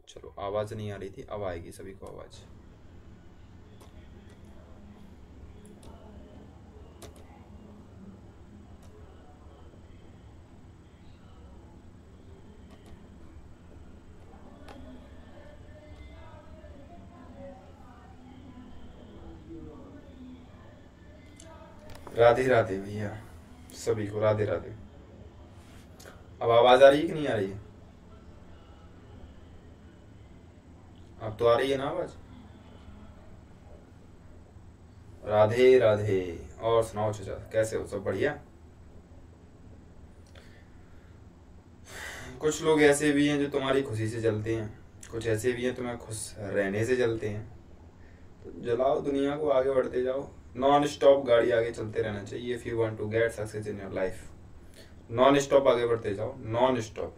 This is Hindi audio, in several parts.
चलो, आवाज नहीं आ रही थी, अब आएगी सभी को आवाज। राधे राधे भैया, सभी को राधे राधे। अब आवाज आ रही है कि नहीं आ रही है? अब तो आ रही है ना आवाज। राधे राधे। और सुनाओ चाचा, कैसे हो? सब बढ़िया? कुछ लोग ऐसे भी हैं जो तुम्हारी खुशी से जलते हैं, कुछ ऐसे भी हैं तुम्हें खुश रहने से जलते हैं। तो जलाओ दुनिया को, आगे बढ़ते जाओ। नॉन स्टॉप गाड़ी आगे चलते रहना चाहिए if you want to get success in your life. Non stop आगे बढ़ते जाओ, नॉन स्टॉप।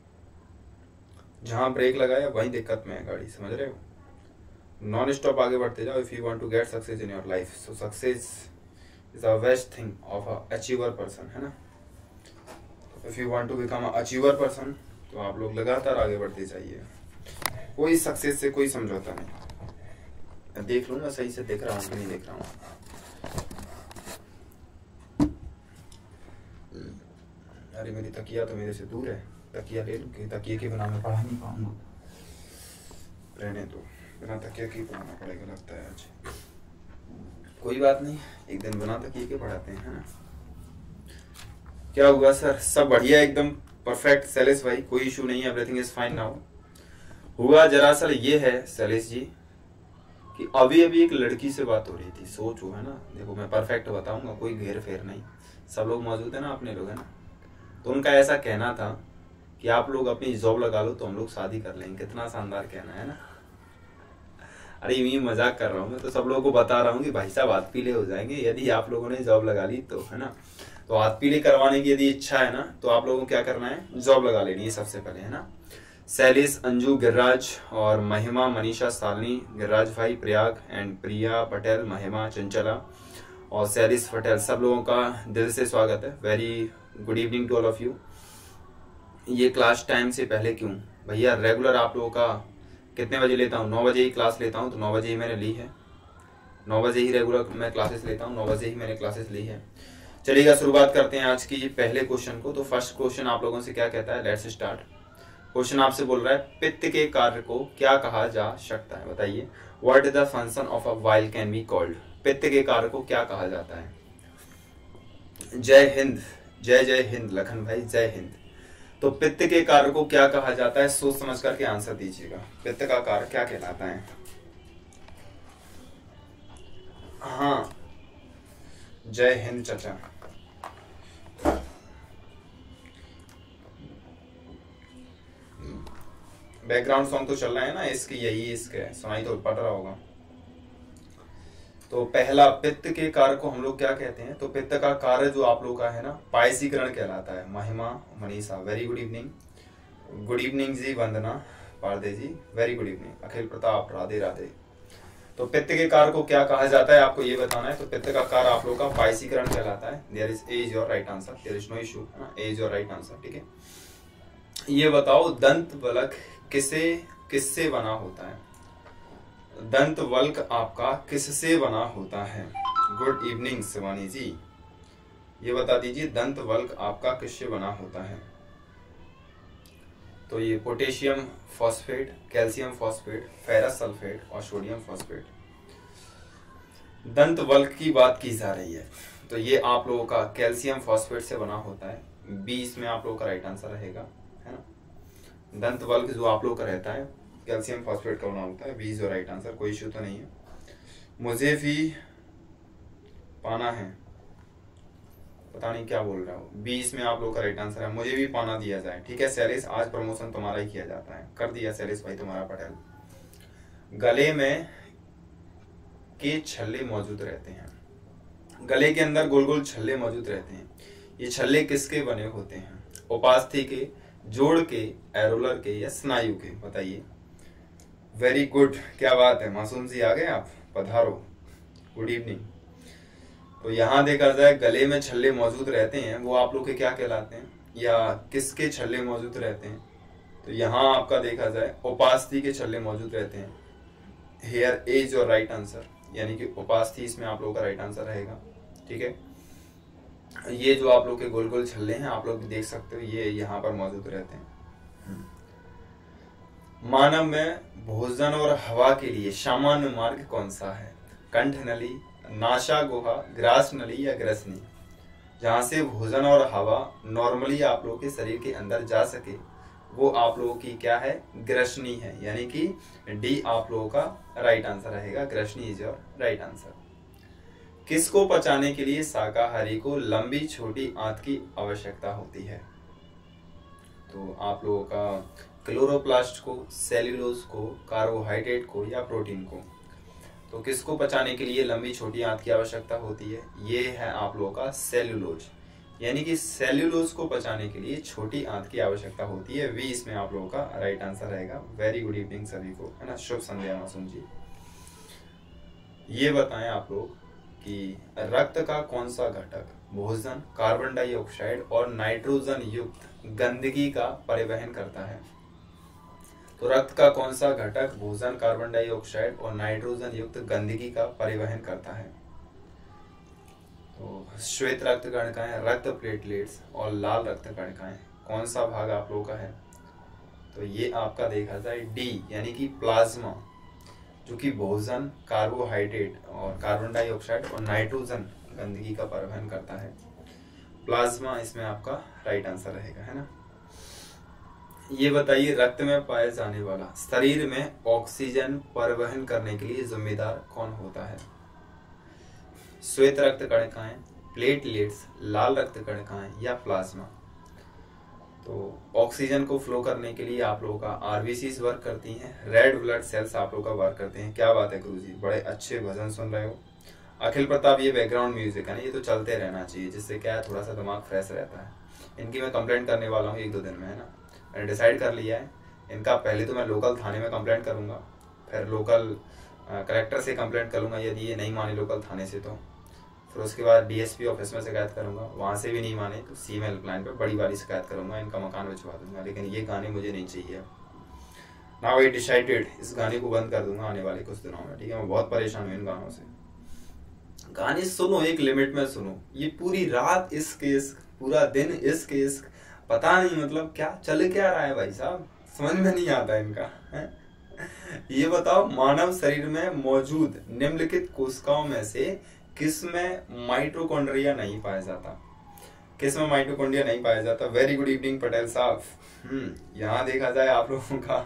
जहां ब्रेक लगाया वहीं दिक्कत में है गाड़ी, समझ रहे हो? नॉन स्टॉप आगे बढ़ते जाओ if you want to get success in your life. So success is a best thing of a achiever person, है ना? If you want to become a achiever person, तो आप लोग लगातार आगे बढ़ते जाइए। कोई सक्सेस से कोई समझौता नहीं। देख लूंगा सही से देख रहा हूँ कि नहीं देख रहा हूँ। अरे मेरी तकिया तो मेरे से दूर है, तकिया ले लूँ कि तकिए के बिना मैं पढ़ा नहीं पाऊंगा। रहने दो, बिना तकिया के पढ़ाना पड़ेगा लगता है आज। कोई बात नहीं, एक दिन बिना तकिए के पढ़ाते हैं, है ना? क्या हुआ सर? सब बढ़िया, एकदम परफेक्ट शैलेश भाई, कोई इशू नहीं है, एवरीथिंग इज फाइन नाउ। हुआ जरा सर ये है शैलेश जी कि अभी अभी एक लड़की से बात हो रही थी। सोचो, है ना? देखो मैं परफेक्ट बताऊंगा, कोई घेर फेर नहीं, सब लोग मौजूद है ना, अपने लोग, है ना? तो उनका ऐसा कहना था कि आप लोग अपनी जॉब लगा लो तो हम लोग शादी कर लेंगे। कितना शानदार कहना है ना? अरे ये मजाक कर रहा हूँ मैं, तो सब लोगों को बता रहा हूँ कि भाई साहब हाथ पीले हो जाएंगे यदि आप लोगों ने जॉब लगा ली तो, है ना? तो हाथ पीले करवाने की यदि इच्छा है ना, तो आप लोगों को क्या करना है? जॉब लगा लेनी है सबसे पहले, है ना? शैलेश, अंजू गिरिराज और महिमा, मनीषा, सालनी, गिरिराज भाई, प्रयाग एंड प्रिया पटेल, महिमा, चंचला और शैलेश पटेल, सब लोगों का दिल से स्वागत है। Very good evening to all of you. ये क्लास टाइम से पहले क्यों भैया? रेगुलर आप लोगों का कितने बजे लेता हूँ? 9 बजे ही क्लास लेता हूँ, तो 9 बजे ही मैंने ली है। 9 बजे ही रेगुलर मैं क्लासेस लेता हूँ, 9 बजे ही मैंने क्लासेस ली है। चलिएगा, शुरुआत करते हैं आज की पहले क्वेश्चन को। तो फर्स्ट क्वेश्चन आप लोगों से क्या कहता है? Let's start. क्वेश्चन आपसे बोल रहा है पित्त के कार्य को क्या कहा जा सकता है? बताइए, what is the function of a bile can be called? पित्त के कार्य को क्या कहा जाता है? जय हिंद, जय जय हिंद लखन भाई, जय हिंद। तो पित्त के कार्य को क्या कहा जाता है? सोच समझ करके आंसर दीजिएगा। पित्त का कार्य क्या कहलाता है? हाँ, जय हिंद चाचा। बैकग्राउंड सॉन्ग तो चल रहा है ना इसकी, यही इसके सुनाई तो पड़ रहा होगा। तो पहला, पित्त के कार्य को हम लोग क्या कहते हैं? तो पित्त का कार्य जो आप लोग का है ना, पायसीकरण कहलाता है। Mahima, Manisha, very good evening. Good evening ji, Vandana Parde ji, very good evening. Akhil Pratap, Radhe Radhe. तो पित्त के कार्य को क्या कहा जाता है आपको ये बताना है। तो पित्त का कार्य आप लोग का पायसीकरण कहलाता है। There is A is your right answer, there is no issue, है ना? A is your right answer, ठीक है? ये बताओ, दंत वल्क किससे बना होता है? दंत वल्क आपका किससे बना होता है? गुड इवनिंग शिवानी जी, ये बता दीजिए दंत वल्क आपका किससे बना होता है? तो ये potassium phosphate, calcium phosphate, ferrous sulphate और सोडियम फॉस्फेट। दंत वल्क की बात की जा रही है, तो ये आप लोगों का कैल्शियम फॉस्फेट से बना होता है। 20 में आप लोगों का राइट आंसर रहेगा, है ना? दंत वल्क जो आप लोग का रहता है कैल्शियम फॉस्फेट का बना होता है। 20 जो राइट आंसर, कोई इशू तो नहीं है। मुझे भी पाना है, पता नहीं क्या बोल रहा हूँ। 20 में आप लोग का राइट आंसर है, मुझे भी पाना दिया जाए। ठीक है शैलेश, आज प्रमोशन तुम्हारा ही किया जाता है। कर दिया शैलेश भाई तुम्हारा पटेल। गले में के छल्ले मौजूद रहते हैं, गले के अंदर गोल गोल छल्ले मौजूद रहते हैं। ये छल्ले किसके बने होते हैं? उपास्थि के, जोड़ के, एरोलर के या स्नायु के? बताइए। वेरी गुड, क्या बात है, मासूम जी आ गए आप, पधारो, गुड इवनिंग। तो यहां देखा जाए गले में छल्ले मौजूद रहते हैं, वो आप लोग के क्या कहलाते हैं, या किसके छल्ले मौजूद रहते हैं? तो यहाँ आपका देखा जाए उपास्थि के छल्ले मौजूद रहते हैं। Here as your right answer, यानी कि उपास्थि इसमें आप लोगों का राइट आंसर रहेगा। ठीक है, ये जो आप लोग के गोल गोल छल्ले हैं आप लोग देख सकते हो, ये यहाँ पर मौजूद रहते हैं। मानव में भोजन और हवा के लिए सामान्य मार्ग कौन सा है? कंठ नली, नासा गुहा, ग्रास नली या ग्रसनी? जहां से भोजन और हवा नॉर्मली आप लोगों के शरीर के अंदर जा सके वो आप लोगों की क्या है? ग्रसनी है, यानी कि डी आप लोगों का राइट आंसर रहेगा। ग्रसनी इज योर राइट आंसर। किसको पचाने के लिए शाकाहारी को लंबी छोटी आंत की आवश्यकता होती है? तो आप लोगों का क्लोरोप्लास्ट को, सेल्यूलोज को, कार्बोहाइड्रेट को या प्रोटीन को? तो किसको पचाने के लिए लंबी छोटी आंत की आवश्यकता होती है? ये है आप लोगों का सेल्यूलोज, यानी कि सेल्यूलोज को पचाने के लिए छोटी आंत की आवश्यकता होती है। वी इसमें आप लोगों का राइट आंसर रहेगा। वेरी गुड इवनिंग सभी को, है ना। शुभ संध्या मासूम जी। ये बताएं आप लोग कि रक्त का कौन सा घटक भोजन, कार्बन डाइऑक्साइड और नाइट्रोजन युक्त गंदगी का परिवहन करता है? तो रक्त का कौन सा घटक भोजन, कार्बन डाइऑक्साइड और नाइट्रोजन युक्त गंदगी का परिवहन करता है? तो श्वेत रक्त कणिकाएं, रक्त प्लेटलेट्स और लाल रक्त कणिकाएं, कौन सा भाग आप लोगों का है? तो ये आपका देखा जाए डी, यानी कि प्लाज्मा, जो कि भोजन, कार्बोहाइड्रेट और कार्बन डाइऑक्साइड और नाइट्रोजन गंदगी का परिवहन करता है। प्लाज्मा इसमें आपका राइट आंसर रहेगा, है ना। ये बताइए रक्त में पाया जाने वाला शरीर में ऑक्सीजन परिवहन करने के लिए जिम्मेदार कौन होता है? श्वेत रक्त कणिकाएं, प्लेटलेट्स, लाल रक्त कणिकाएं या प्लाज्मा? तो ऑक्सीजन को फ्लो करने के लिए आप लोगों का आरबीसीज वर्क करती हैं, रेड ब्लड सेल्स आप लोगों का वर्क करते हैं। क्या बात है गुरुजी, बड़े अच्छे भजन सुन रहे हो। अखिल प्रताप, ये बैकग्राउंड म्यूजिक है ना, ये तो चलते रहना चाहिए, जिससे क्या है थोड़ा सा दिमाग फ्रेश रहता है। इनकी मैं कंप्लेंट करने वाला हूँ 1-2 दिन में, है ना। मैंने डिसाइड कर लिया है इनका। पहले तो मैं लोकल थाने में कंप्लेंट करूंगा, फिर लोकल कलेक्टर से कंप्लेंट करूंगा, यदि ये नहीं माने लोकल थाने से तो फिर उसके बाद डीएसपी ऑफिस में शिकायत करूंगा, वहां से भी नहीं माने तो सीएम हेल्पलाइन पे बड़ी वाली शिकायत करूंगा, इनका मकान भिजवा दूंगा। लेकिन ये गाने मुझे नहीं चाहिए। नाउ आई डिसाइडेड, इस गाने को बंद कर दूंगा आने वाले कुछ दिनों में। ठीक है, मैं बहुत परेशान हूँ इन गानों से। गाने सुनो, एक लिमिट में सुनो। ये पूरी रात इश्क इश्क, पूरा दिन इश्क इश्क, पता नहीं मतलब क्या चल क्या रहा है भाई साहब, समझ में नहीं आता इनका, है? ये बताओ मानव शरीर में मौजूद निम्नलिखित कोशिकाओं में से किसमें माइटोकॉन्ड्रिया नहीं पाया जाता? किसमें माइटोकॉन्ड्रिया नहीं पाया जाता? वेरी गुड इवनिंग पटेल साहब। यहाँ देखा जाए आप लोगों का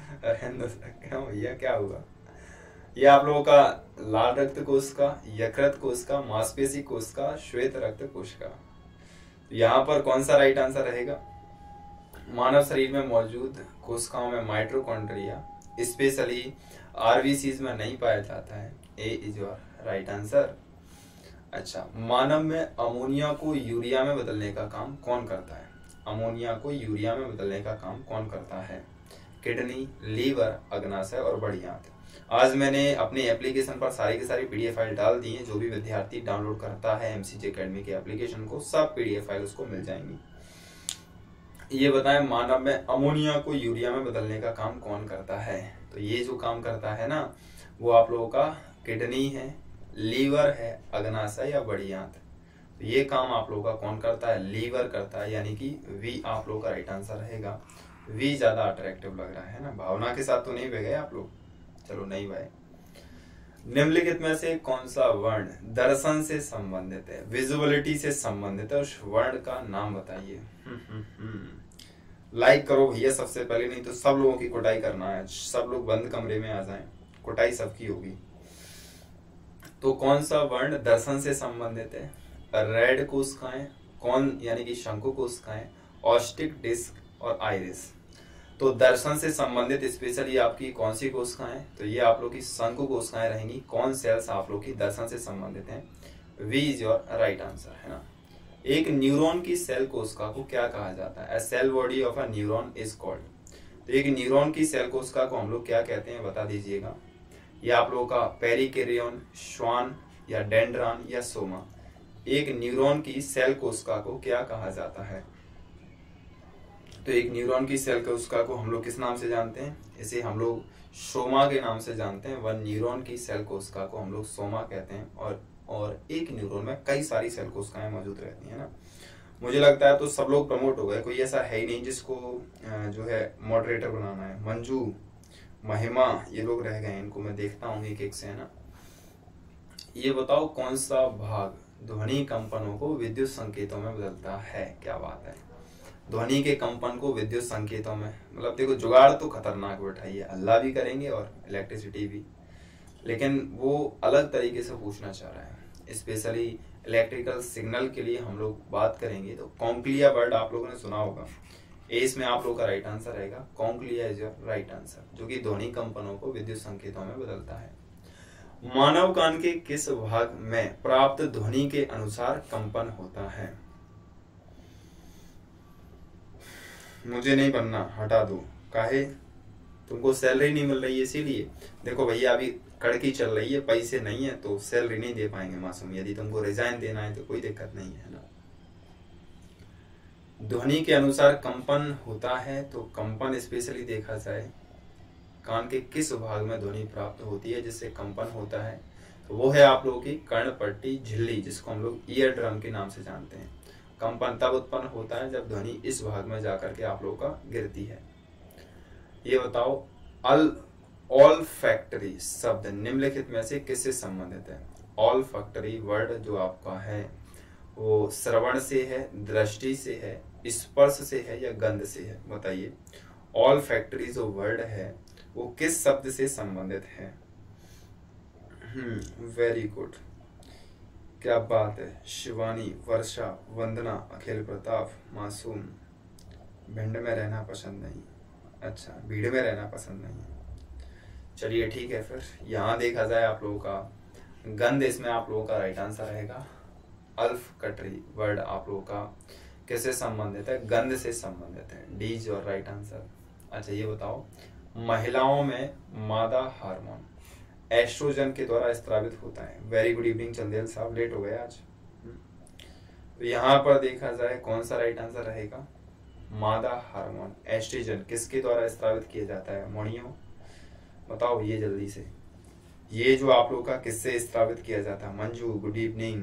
क्या भैया क्या हुआ, ये आप लोगों का लाल रक्त कोशिका, यकृत कोशिका, मांसपेशी कोशिका, श्वेत रक्त कोशिका। यहाँ पर कौन सा राइट आंसर रहेगा? मानव शरीर में मौजूद कोशिकाओं में माइटोकॉन्ड्रिया स्पेशली आरबीसीज में नहीं पाया जाता है। A is your right answer. अच्छा, मानव में अमोनिया को यूरिया में बदलने का काम कौन करता है? अमोनिया को यूरिया में बदलने का काम कौन करता है? किडनी, लीवर, अग्नाशय और बड़ी आंत। आज मैंने अपने एप्लीकेशन पर सारी की सारी पीडीएफ फाइल डाल दी है। जो भी विद्यार्थी डाउनलोड करता है एमसीजे एकेडमी के एप्लीकेशन को, सब पीडीएफ फाइल उसको मिल जाएंगी। ये बताएं मानव में अमोनिया को यूरिया में बदलने का काम कौन करता है? तो ये जो काम करता है ना, वो आप लोगों का किडनी है, लीवर है, अग्नाशय या बड़ी आंत। तो ये काम आप लोगों का कौन करता है? लीवर करता है, यानी कि वी आप लोगों का राइट आंसर रहेगा। वी ज्यादा अट्रैक्टिव लग रहा है ना। भावना के साथ तो नहीं बह गए आप लोग? चलो नहीं भाई। निम्नलिखित में से कौन सा वर्ण दर्शन से संबंधित है, विजुअलिटी से संबंधित है? उस वर्ण का नाम बताइए। लाइक करो भैया सबसे पहले, नहीं तो सब लोगों की कुटाई करना है। सब लोग बंद कमरे में आ जाएं, कुटाई सबकी होगी। तो कौन सा वर्ण दर्शन से संबंधित है? रेड कोशिकाएं, कौन यानी कि शंकु कोशिकाएं, ऑस्टिक डिस्क और आइरिस। तो दर्शन से संबंधित स्पेशली आपकी कौन सी कोशिकाएं? तो ये आप लोग की शंकु कोशिकाएं रहेंगी। कौन सेल्स आप लोग की दर्शन से संबंधित हैं? B is your right answer, है ना। एक न्यूरॉन की सेल कोशिका को क्या कहा जाता है? Cell body of a neuron is called. तो एक न्यूरॉन की सेल कोशिका को हम लोग क्या कहते हैं बता दीजिएगा। ये आप लोगों का पेरिकेरियन, श्वान या डेंड्रॉन या सोमा। एक न्यूरॉन की सेल कोशिका को क्या कहा जाता है? तो एक न्यूरॉन की सेल कोशिका को हम लोग किस नाम से जानते हैं? इसे हम लोग सोमा के नाम से जानते हैं। वन न्यूरॉन की सेल कोशिका को हम लोग सोमा कहते हैं। और एक न्यूरॉन में कई सारी सेल कोशिकाएं मौजूद रहती है ना। मुझे लगता है तो सब लोग प्रमोट हो गए, कोई ऐसा है ही नहीं जिसको जो है मॉडरेटर बनाना है। मंजू, महिमा, ये लोग रह गए, इनको मैं देखता हूँ एक एक से, है ना। ये बताओ कौन सा भाग ध्वनि कंपनों को विद्युत संकेतों में बदलता है? क्या बात है, ध्वनि के कंपन को विद्युत संकेतों में, मतलब देखो जुगाड़ तो खतरनाक बैठाइए, अल्लाह भी करेंगे और इलेक्ट्रिसिटी भी, लेकिन वो अलग तरीके से पूछना चाह रहा है। स्पेशली इलेक्ट्रिकल सिग्नल के लिए हम लोग बात करेंगे तो कॉन्क्लिया वर्ड आप लोगों ने सुना होगा। ए इसमें आप लोगों का राइट आंसर रहेगा, cochlea is your right answer, जो कि ध्वनि कंपनों को विद्युत संकेतों में बदलता है। मानव कान के किस भाग में प्राप्त ध्वनि के अनुसार कंपन होता है? मुझे नहीं बनना, हटा दो। काहे? तुमको सैलरी नहीं मिल रही है इसीलिए? देखो भैया अभी कड़की चल रही है, पैसे नहीं है तो सैलरी नहीं दे पाएंगे मासूम। यदि तुमको रिजाइन देना है तो कोई दिक्कत नहीं है ना। ध्वनि के अनुसार कंपन होता है तो कंपन स्पेशली देखा जाए कान के किस भाग में ध्वनि प्राप्त होती है जिससे कंपन होता है, तो वो है आप लोगों की कर्णपट्टी झिल्ली, जिसको हम लोग ईयर ड्रम के नाम से जानते हैं। कंपन तब उत्पन्न होता है जब ध्वनि इस भाग में जाकर के आप लोगों का गिरती है। ये बताओ ऑल फैक्टरी शब्द निम्नलिखित में से किससे संबंधित है? ऑल फैक्टरी वर्ड जो आपका है वो श्रवण से है, दृष्टि से है, स्पर्श से है या गंध से है? बताइए। ऑल फैक्टरी जो वर्ड है वो किस शब्द से संबंधित है? वेरी गुड, क्या बात है। शिवानी, वर्षा, वंदना, अखिल प्रताप, मासूम। भिंड में रहना पसंद नहीं, अच्छा भीड़ में रहना पसंद नहीं है, चलिए ठीक है। फिर यहाँ देखा जाए आप लोगों का गंध, इसमें आप लोगों का राइट आंसर रहेगा। अल्फ कटरी वर्ड आप लोगों का किससे संबंधित है? गंध से संबंधित है, D is your right answer. अच्छा ये बताओ महिलाओं में मादा हार्मोन एस्ट्रोजन के द्वारा स्त्रावित होता है। वेरी गुड इवनिंग चंदेल साहब, लेट हो गए आज। तो यहाँ पर देखा जाए कौन सा राइट आंसर रहेगा? मादा हार्मोन एस्ट्रोजन किसके द्वारा स्त्रावित किया जाता है? मोनियो बताओ ये जल्दी से, ये जो आप लोग का किससे स्त्रावित किया जाता है? Manju good evening.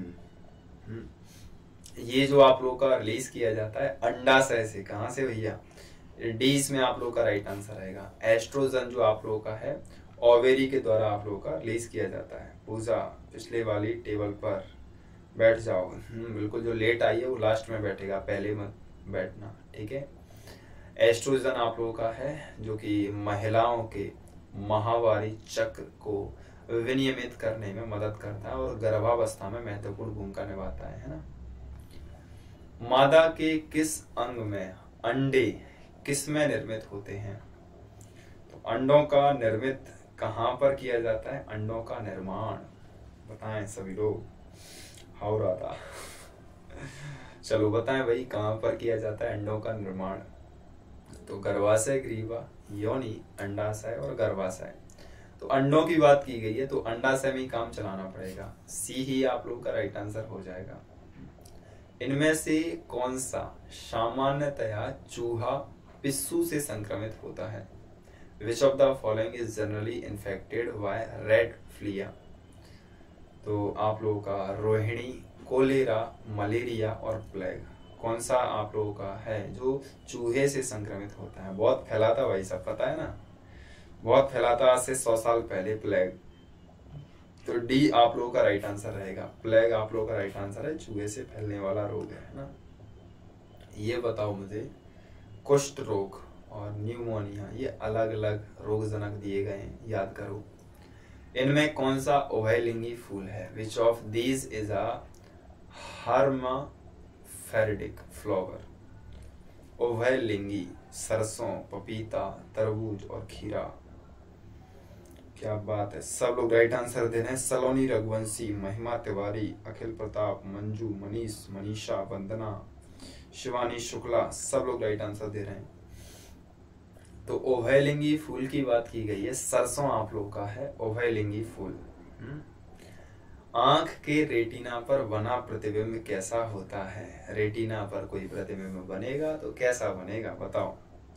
ये जो आप लोग का रिलीज किया जाता है अंडाशय से, कहां से भैया? डी इसमें आप लोग का राइट आंसर रहेगा। एस्ट्रोजन जो आप लोग का है ओवेरी के द्वारा आप लोग का रिलीज किया जाता है। पूजा पिछले वाली टेबल पर बैठ जाओ। बिल्कुल, जो लेट आई है वो लास्ट में बैठेगा, पहले मत बैठना, ठीक है। एस्ट्रोजन आप लोगों का है जो कि महिलाओं के माहवारी चक्र को विनियमित करने में मदद करता है और गर्भावस्था में महत्वपूर्ण भूमिका निभाता है ना। मादा के किस अंग में अंडे किस में निर्मित होते हैं? तो अंडों का निर्मित कहां पर किया जाता है? अंडों का निर्माण बताएं सभी लोग, हावड़ा था। चलो बताएं भाई कहां पर किया जाता है अंडों का निर्माण? तो गर्भाशय, ग्रीवा, योनि, अंडाशय और गर्भाशय। तो अंडों की बात की गई है तो अंडाशय में ही काम चलाना पड़ेगा, सी ही आप लोग का राइट आंसर हो जाएगा। इनमें से कौन सा सामान्यतया चूहा पिस्सू से संक्रमित होता है? Which of the following is generally infected by red flea? तो आप लोगों का रोहिणी, कोलेरा, मलेरिया और प्लेग कौन सा आप लोगों का है जो चूहे से संक्रमित होता है? बहुत फैला था भाई सब, पता है ना, बहुत फैला था आज से 100 साल पहले प्लेग। तो डी आप लोगों का राइट आंसर रहेगा, प्लेग आप लोगों का राइट आंसर है, चूहे से फैलने वाला रोग है ना। ये बताओ मुझे, कुष्ठ रोग और न्यूमोनिया ये अलग अलग रोगजनक दिए गए हैं, याद करो। इनमें कौन सा उभयलिंगी फूल है? Which of these is a hermaphroditic flower? उभयलिंगी, सरसों, पपीता, तरबूज और खीरा। क्या बात है, सब लोग राइट आंसर दे रहे हैं। सलोनी रघुवंशी, महिमा तिवारी, अखिल प्रताप, मंजू, मनीष, मनीषा, वंदना, शिवानी शुक्ला, सब लोग राइट आंसर दे रहे हैं। तो उभयलिंगी फूल की बात की गई है, सरसों आप लोग का है उभयलिंगी फूल। आंख के रेटिना पर बना प्रतिबिंब कैसा होता है? रेटिना पर कोई प्रतिबिंब बनेगा तो कैसा बनेगा बताओ।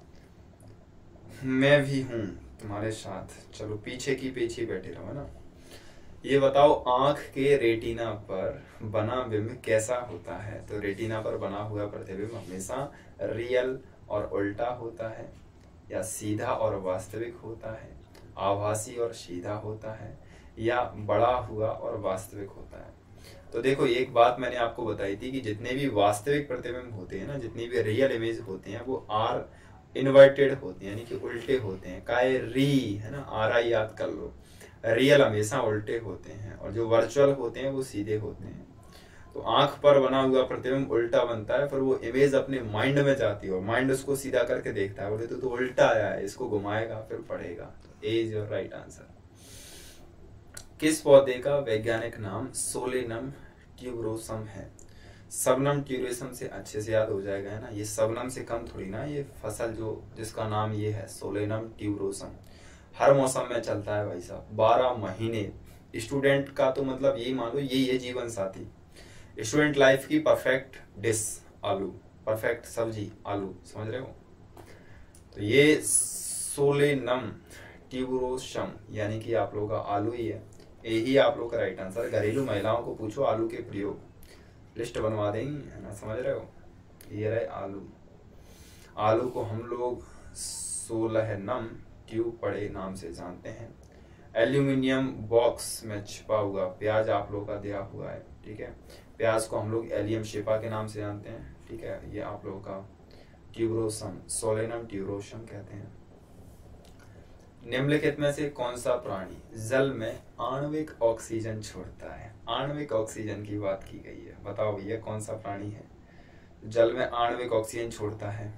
मैं भी हूं तुम्हारे साथ, चलो पीछे की पीछे बैठे रहो ना। ये बताओ आंख के रेटिना पर बना बिंब कैसा होता है? तो रेटिना पर बना हुआ प्रतिबिंब हमेशा रियल और उल्टा होता है, या सीधा और वास्तविक होता है, आभासी और सीधा होता है, या बड़ा हुआ और वास्तविक होता है। तो देखो एक बात मैंने आपको बताई थी कि जितने भी वास्तविक प्रतिबिंब होते हैं ना, जितनी भी रियल इमेज होते हैं, वो आर इन्वर्टेड होते हैं, यानी कि उल्टे होते हैं। काय री है ना, आर आई याद कर लो। रियल हमेशा उल्टे होते हैं और जो वर्चुअल होते हैं वो सीधे होते हैं। तो आंख पर बना हुआ प्रतिबिंब उल्टा बनता है, फिर वो इमेज अपने माइंड में जाती है और माइंड उसको सीधा करके देखता है, बोले तो उल्टा आया है, इसको घुमाएगा फिर पढ़ेगा। तो A is your right answer. किस पौधे का वैज्ञानिक नाम सोलेनम ट्यूबरोसम है? सबनम ट्यूबरोसम से अच्छे से याद हो जाएगा है ना, ये सबनम से कम थोड़ी ना, ये फसल जो जिसका नाम ये है सोलेनम ट्यूबरोसम, हर मौसम में चलता है भाई साहब, 12 महीने। स्टूडेंट का तो मतलब यही मान लो ये जीवन साथी, स्टूडेंट लाइफ की परफेक्ट डिश आलू, परफेक्ट सब्जी आलू, समझ रहे हो। तो ये सोलेनम ट्यूबरोसम यानी कि आप लोगों का आलू ही है, यही आप लोग का राइट आंसर। घरेलू महिलाओं को पूछो आलू के प्रयोग, लिस्ट बनवा देंगी है ना, समझ रहे हो। ये रहे आलू। आलू को हम लोग सोलहनम ट्यूब पड़े नाम से जानते हैं। एल्यूमिनियम बॉक्स में छिपा हुआ प्याज आप लोगों का दिया हुआ है, ठीक है। प्याज को हम लोग एलियम शिपा के नाम से जानते हैं, ठीक है। ये आप लोगों का ट्यूबरोसम, सोलेनम ट्यूबरोसम कहते हैं। निम्नलिखित में से कौन सा प्राणी जल में आणविक ऑक्सीजन छोड़ता है? आणविक ऑक्सीजन की बात की गई है, बताओ भैया कौन सा प्राणी है जल में आणविक ऑक्सीजन छोड़ता है?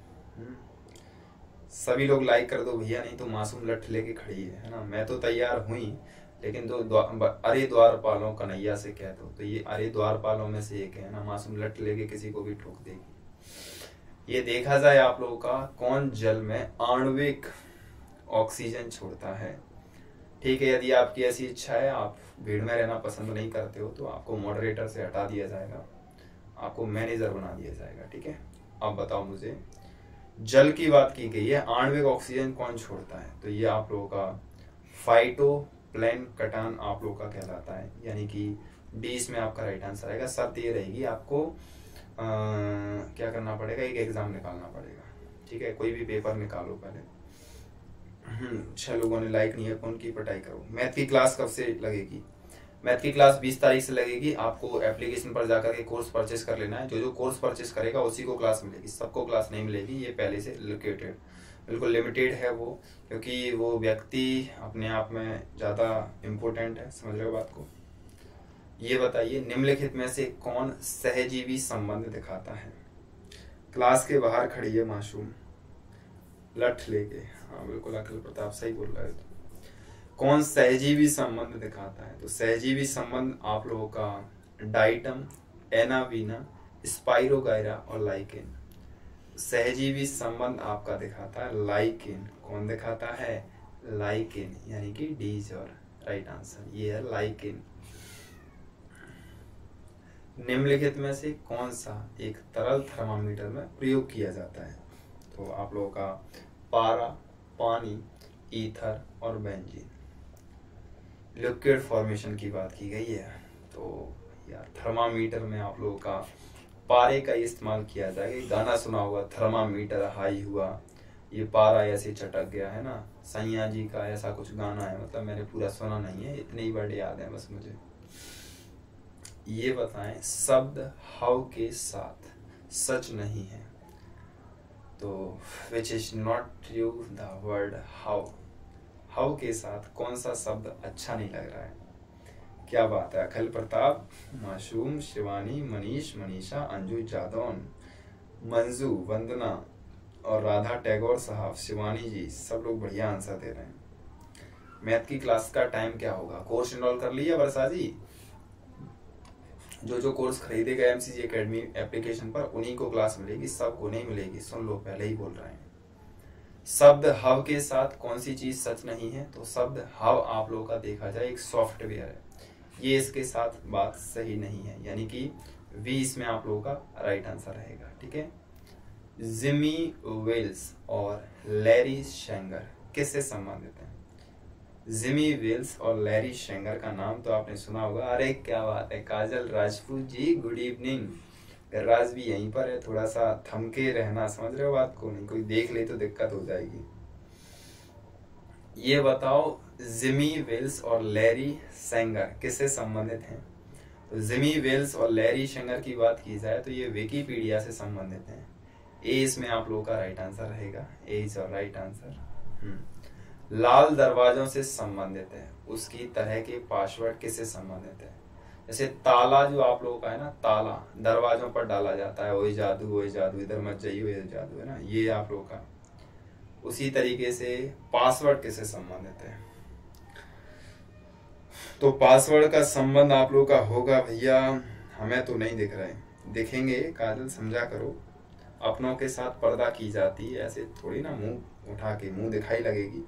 सभी लोग लाइक कर दो भैया, नहीं तो मासूम लठ लेके खड़ी है ना। मैं तो तैयार हुई, लेकिन अरे द्वारपालों कन्हैया से कह दो, तो ये अरे द्वारपालों में से एक है ना, मासूम लठ लेके किसी को भी ठोक देगी। ये देखा जाए आप लोगों का कौन जल में आणविक ऑक्सीजन छोड़ता है, ठीक है। यदि आपकी ऐसी इच्छा है, आप भीड़ में रहना पसंद नहीं करते हो, तो आपको मॉडरेटर से हटा दिया जाएगा, आपको मैनेजर बना दिया जाएगा, ठीक है। अब बताओ मुझे, जल की बात की गई है, आणविक ऑक्सीजन कौन छोड़ता है? तो ये आप लोगों का फाइटोप्लैंक्टन आप लोगों का कहलाता है, यानी कि डी इसमें आपका राइट आंसर आएगा। शर्त ये रहेगी आपको क्या करना पड़ेगा, एक एग्जाम निकालना पड़ेगा, ठीक है। कोई भी पेपर निकालो पहले। 6 लोगों ने लाइक नहीं है, कौन की पढ़ाई करो। मैथ की क्लास कब से लगेगी? मैथ की क्लास 20 तारीख से लगेगी। आपको एप्लीकेशन पर जाकर के कोर्स परचेस कर लेना है। जो कोर्स परचेस करेगा उसी को क्लास मिलेगी, सबको क्लास नहीं मिलेगी। ये पहले से लोकेटेड, बिल्कुल लिमिटेड है वो, क्योंकि वो व्यक्ति अपने आप में ज़्यादा इम्पोर्टेंट है, समझ रहे हो बात को। ये बताइए निम्नलिखित में से कौन सहजीवी संबंध दिखाता है? क्लास के बाहर खड़ी है मासूम लठ लेके, हाँ बिल्कुल अखिल प्रताप सही बोल रहे थे। कौन सहजीवी संबंध दिखाता है? तो सहजीवी संबंध आप लोगों का डाइटम, एनावीना, स्पाइरोगाइरा और लाइकेन। सहजीवी संबंध आपका दिखाता है लाइकेन। कौन दिखाता है? लाइकेन, यानी कि D is your right answer, ये है लाइकेन। निम्नलिखित में से कौन सा एक तरल थर्मामीटर में प्रयोग किया जाता है? तो आप लोगों का पारा, पानी, ईथर और बेंजीन। लिक्विड फॉर्मेशन की बात की गई है, तो यार थर्मामीटर में आप लोगों का पारे का इस्तेमाल किया जाएगा। गाना सुना होगा, थर्मामीटर हाई हुआ, ये पारा ऐसे चटक गया, है ना। सैया जी का ऐसा कुछ गाना है, मतलब मैंने पूरा सुना नहीं है, इतने ही वर्ड याद है बस मुझे। ये बताएं शब्द हाउ के साथ सच नहीं है? तो which is not true the word how. How के साथ कौन सा शब्द अच्छा नहीं लग रहा है? क्या बात है, अखिल प्रताप, मासूम, शिवानी, मनीष, मनीषा, अंजू, जादौन, मंजू, वंदना और राधा टैगोर साहब, शिवानी जी, सब लोग बढ़िया आंसर दे रहे हैं। मैथ की क्लास का टाइम क्या होगा? कोर्स इनरोल कर लिया वर्षा जी? जो कोर्स खरीदेगा एमसीजी एकेडमी एप्लीकेशन पर उन्हीं को क्लास मिलेगी, सबको नहीं मिलेगी, सुन लो, पहले ही बोल रहे हैं। शब्द हव के साथ कौन सी चीज सच नहीं है? तो शब्द हव आप लोगों का देखा जाए एक सॉफ्टवेयर है, ये इसके साथ बात सही नहीं है, यानी कि वी इसमें आप लोगों का राइट आंसर रहेगा। ठीक है, जिमी वेल्स और लैरी शेंगर किससे संबंधित हैं? जिमी वेल्स और लैरी शेंगर का नाम तो आपने सुना होगा। अरे क्या बात है काजल राजपूत जी, गुड इवनिंग। राज भी यहीं पर है, थोड़ा सा थमके रहना, समझ रहे हो बात को, नहीं कोई देख ले तो दिक्कत हो जाएगी। ये बताओ जिमी वेल्स और लैरी शेंगर किससे संबंधित हैं? तो जिमी वेल्स और लैरी शेंगर की बात की जाए तो ये विकिपीडिया से संबंधित हैं। ए इसमें आप लोगों का राइट आंसर रहेगा, A is your right answer. लाल दरवाजों से संबंधित है, उसकी तरह के पासवर्ड किससे संबंधित है? जैसे ताला जो आप लोगों का है ना, ताला दरवाजों पर डाला जाता है, ओए जादू इधर मत जाइए, ओए जादू, है ना, ये आप लोगों का। उसी तरीके से पासवर्ड किससे संबंधित है? तो पासवर्ड का संबंध आप लोगों का होगा भैया, हमें तो नहीं दिख रहा है, दिखेंगे। काजल समझा करो, अपनों के साथ पर्दा की जाती है, ऐसे थोड़ी ना मुंह उठा के मुंह दिखाई लगेगी।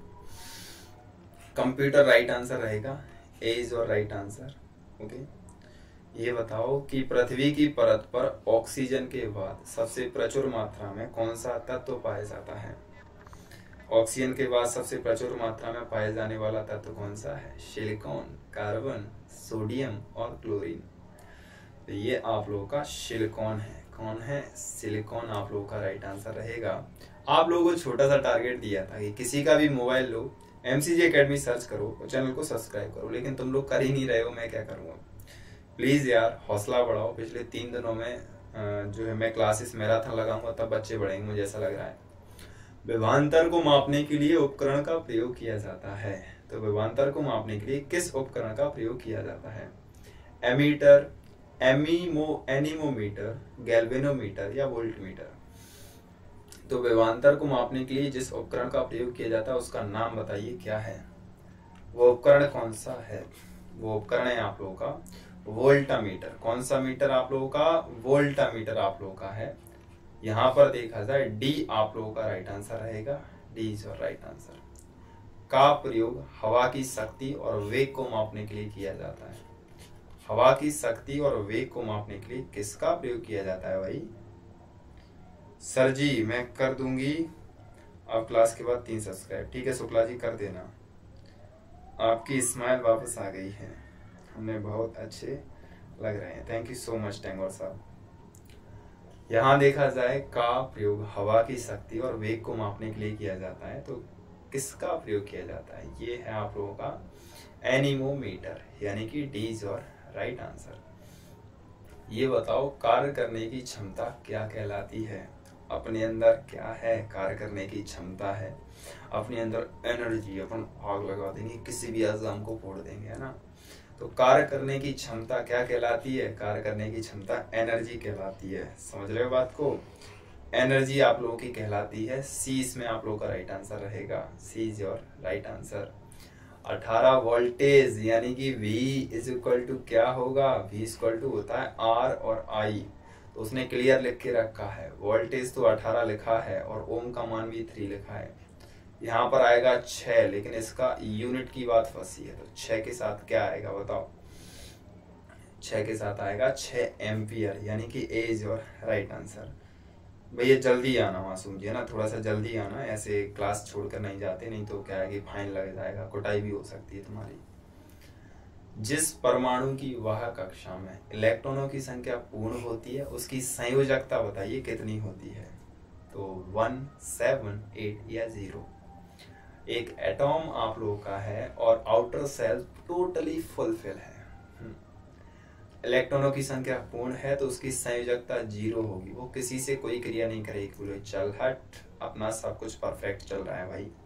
कंप्यूटर राइट आंसर रहेगा, A is your right answer. Okay, ये बताओ कि पृथ्वी की परत पर ऑक्सीजन के बाद सबसे प्रचुर मात्रा में कौन सा तत्व पाया जाता है? ऑक्सीजन के बाद सबसे प्रचुर मात्रा में पाए जाने वाला तत्व कौन सा है? सिलिकॉन, कार्बन, सोडियम और क्लोरीन। तो ये आप लोगों का सिलिकॉन है। कौन है? सिलिकॉन आप लोगों का राइट आंसर रहेगा। आप लोगों को छोटा सा टारगेट दिया था कि किसी का भी मोबाइल लो, MCG एकेडमी सर्च करो और चैनल को सब्सक्राइब करो, लेकिन तुम लोग कर ही नहीं रहे हो, मैं क्या करूँगा। प्लीज़ यार हौसला बढ़ाओ। पिछले 3 दिनों में जो है मैं क्लासेस मैराथन लगाऊंगा, तब बच्चे बढ़ेंगे, मुझे ऐसा लग रहा है। विभवांतर को मापने के लिए उपकरण का प्रयोग किया जाता है, तो विभवांतर को मापने के लिए किस उपकरण का प्रयोग किया जाता है? एमीटर, एनीमोमीटर, गैल्वेनोमीटर या वोल्टमीटर। तो विभवांतर को मापने के लिए जिस उपकरण का प्रयोग किया जाता है उसका नाम बताइए क्या है? वो उपकरण कौन सा है? वो उपकरण है आप लोगों का वोल्टामीटर। कौन सा मीटर आप लोगों का? वोल्टामीटर आप लोगों का है। यहाँ पर देखा जाए डी आप लोगों का राइट आंसर रहेगा, D is your right answer. का प्रयोग हवा की शक्ति और वेग को मापने के लिए किया जाता है। हवा की शक्ति और वेग को मापने के लिए किसका प्रयोग किया जाता है भाई? सर जी मैं कर दूंगी अब क्लास के बाद 3 सब्सक्राइब। ठीक है शुक्ला जी कर देना। आपकी स्माइल वापस आ गई है, हमें बहुत अच्छे लग रहे हैं, thank you so much Tagore साहब। यहाँ देखा जाए का प्रयोग हवा की शक्ति और वेग को मापने के लिए किया जाता है, तो किसका प्रयोग किया जाता है? ये है आप लोगों का एनीमोमीटर, यानी कि D is your right answer. ये बताओ कार्य करने की क्षमता क्या कहलाती है? अपने अंदर क्या है? कार्य करने की क्षमता है, अपने अंदर एनर्जी, अपन आग लगा देंगे, किसी भी आज़ाम को फोड़ देंगे, है ना। तो कार्य करने की क्षमता क्या कहलाती है? कार्य करने की क्षमता एनर्जी कहलाती है। समझ रहे हो बात को? एनर्जी आप लोगों की कहलाती है। सी इसमें आप लोगों का राइट आंसर रहेगा, C is your right answer. 18 voltage यानी कि V इज इक्वल टू क्या होगा? V इज इक्वल टू होता है R और I, तो उसने क्लियर लिख के रखा है। वोल्टेज तो 18 लिखा है और ओम का मान भी 3 लिखा है। यहाँ पर आएगा 6, लेकिन इसका यूनिट की बात फंसी है, तो 6 के साथ क्या आएगा बताओ? 6 के साथ आएगा 6 एम्पियर, यानी कि A is your right answer. भैया जल्दी आना मासूम जी, है ना, थोड़ा सा जल्दी आना, ऐसे क्लास छोड़कर नहीं जाते, नहीं तो क्या है कि फाइन लग जाएगा, कुटाई भी हो सकती है तुम्हारी। जिस परमाणु की वह कक्षा में इलेक्ट्रॉनों की संख्या पूर्ण होती है उसकी संयोजकता बताइए कितनी होती है? तो 1, 7, 8 या 0। एक एटॉम आप लोगों का है और आउटर सेल टोटली फुलफिल है, इलेक्ट्रॉनों की संख्या पूर्ण है, तो उसकी संयोजकता 0 होगी। वो किसी से कोई क्रिया नहीं करेगी, बोले चल हट, अपना सब कुछ परफेक्ट चल रहा है भाई।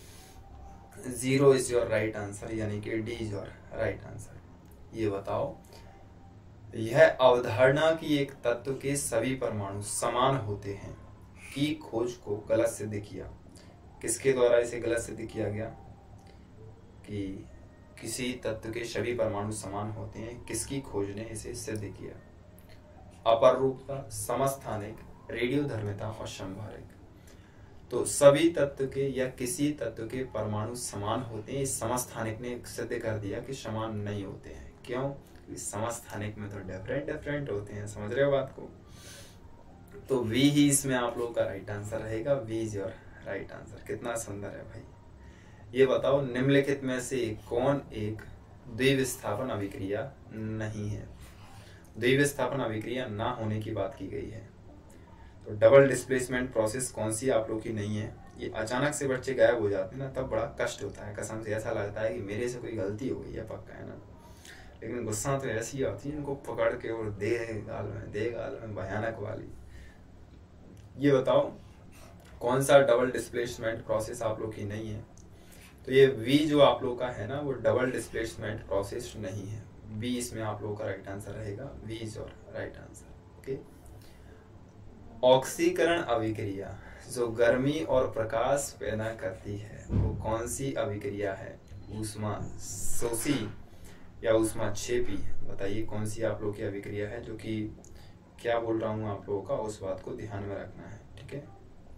0 इज योर राइट आंसर, यानी कि D is your right answer. ये बताओ यह अवधारणा कि एक तत्व के सभी परमाणु समान होते हैं की खोज को गलत सिद्ध किया। किसके द्वारा इसे गलत सिद्ध किया गया कि किसी तत्व के सभी परमाणु समान होते हैं? किसकी खोज ने इसे सिद्ध किया? अपरूपता, समस्थानिक, रेडियोधर्मिता और संभारिक। तो सभी तत्व के या किसी तत्व के परमाणु समान होते हैं, इस समस्थानिक ने सिद्ध कर दिया कि समान नहीं होते हैं। क्यों? समस्त अनेक में तो डिफरेंट होते हैं, समझ रहे हो बात को? तो वी ही इसमें आप लोगों का राइट आंसर रहेगा। B is your right answer. कितना सुंदर है भाई। ये बताओ निम्नलिखित में से कौन एक द्विविस्थापन अभिक्रिया नहीं है? द्विविस्थापन अभिक्रिया ना होने की बात की गई है। तो डबल डिस्प्लेसमेंट प्रोसेस कौन सी आप लोग की नहीं है? ये अचानक से बच्चे गायब हो जाते हैं ना, तब बड़ा कष्ट होता है, कसम से ऐसा लगता है कि मेरे से कोई गलती हो गई है, पक्का है ना। लेकिन गुस्सा तो ऐसी आती है इनको पकड़ के और दे गाल में भयानक वाली। ये बताओ कौन सा डबल डिस्प्लेसमेंट प्रोसेस आप लोग की नहीं है? तो ये वी जो आप लोग का है ना, वो डबल डिस्प्लेसमेंट प्रोसेस नहीं है। बी इसमें आप लोगों का राइट आंसर रहेगा। B is your right answer. Okay. ऑक्सीकरण अभिक्रिया जो गर्मी और प्रकाश पैदा करती है वो कौन सी अभिक्रिया है? ऊष्मा शोषी या ऊष्मा क्षेपी? बताइए कौन सी आप लोग की अभिक्रिया है? जो कि क्या बोल रहा हूँ आप लोगों का, उस बात को ध्यान में रखना है, ठीक है।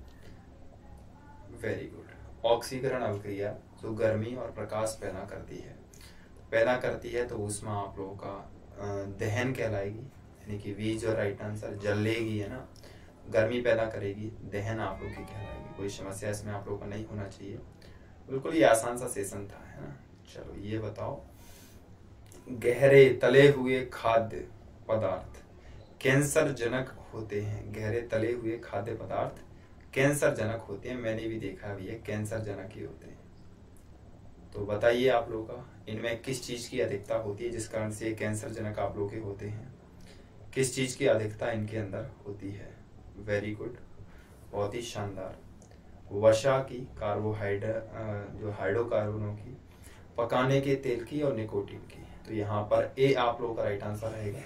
Very good. ऑक्सीकरण अभिक्रिया जो गर्मी और प्रकाश पैदा करती है तो ऊष्मा आप लोगों का दहन कहलाएगी, यानी कि वी जो राइट आंसर। जलेगी है ना, गर्मी पैदा करेगी, दहन आप लोग की कहलाएगी। कोई समस्या इसमें आप लोगों का नहीं होना चाहिए, बिल्कुल ये आसान सा सेशन था, है ना। चलो ये बताओ गहरे तले हुए खाद्य पदार्थ कैंसर जनक होते हैं? गहरे तले हुए खाद्य पदार्थ कैंसर जनक होते हैं। मैंने भी देखा भी है, कैंसर जनक ही होते हैं। तो बताइए आप लोगों का इनमें किस चीज की अधिकता होती है जिस कारण से ये कैंसर जनक आप लोग के होते हैं? किस चीज की अधिकता इनके अंदर होती है? वेरी गुड, बहुत ही शानदार। वसा की, कार्बोहाइड्रेट जो हाइड्रोकार्बनों की, पकाने के तेल की और निकोटीन की। तो यहाँ पर ए आप लोगों का राइट आंसर रहेगा।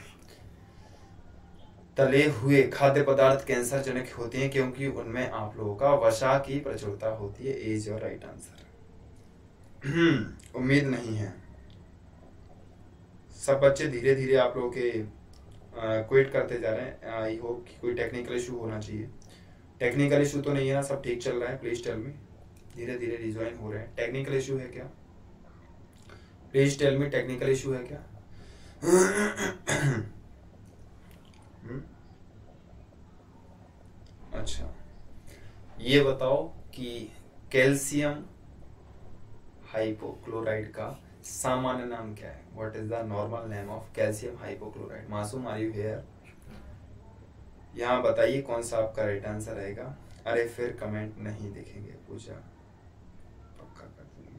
तले हुए खाद्य पदार्थ कैंसर जनक होते हैं क्योंकि उनमें आप लोगों का वसा की प्रचुरता होती है। A is your right answer. उम्मीद नहीं है, सब बच्चे धीरे धीरे आप लोगों के क्विट करते जा रहे हैं। आई होप कि कोई टेक्निकल इशू होना चाहिए। टेक्निकल इशू तो नहीं है ना, सब ठीक चल रहा है? Please tell me. धीरे धीरे रिज्वाइन हो रहे हैं। टेक्निकल इशू है क्या? Please tell me, technical issue है क्या? अच्छा, ये बताओ कि कैल्शियम हाइपोक्लोराइड का सामान्य नाम क्या है? What is the normal name of calcium hypochlorite? Masoom are you here? यहाँ बताइए कौन सा आपका राइट आंसर रहेगा। अरे फिर कमेंट नहीं देखेंगे, पूछा पक्का कर देंगे।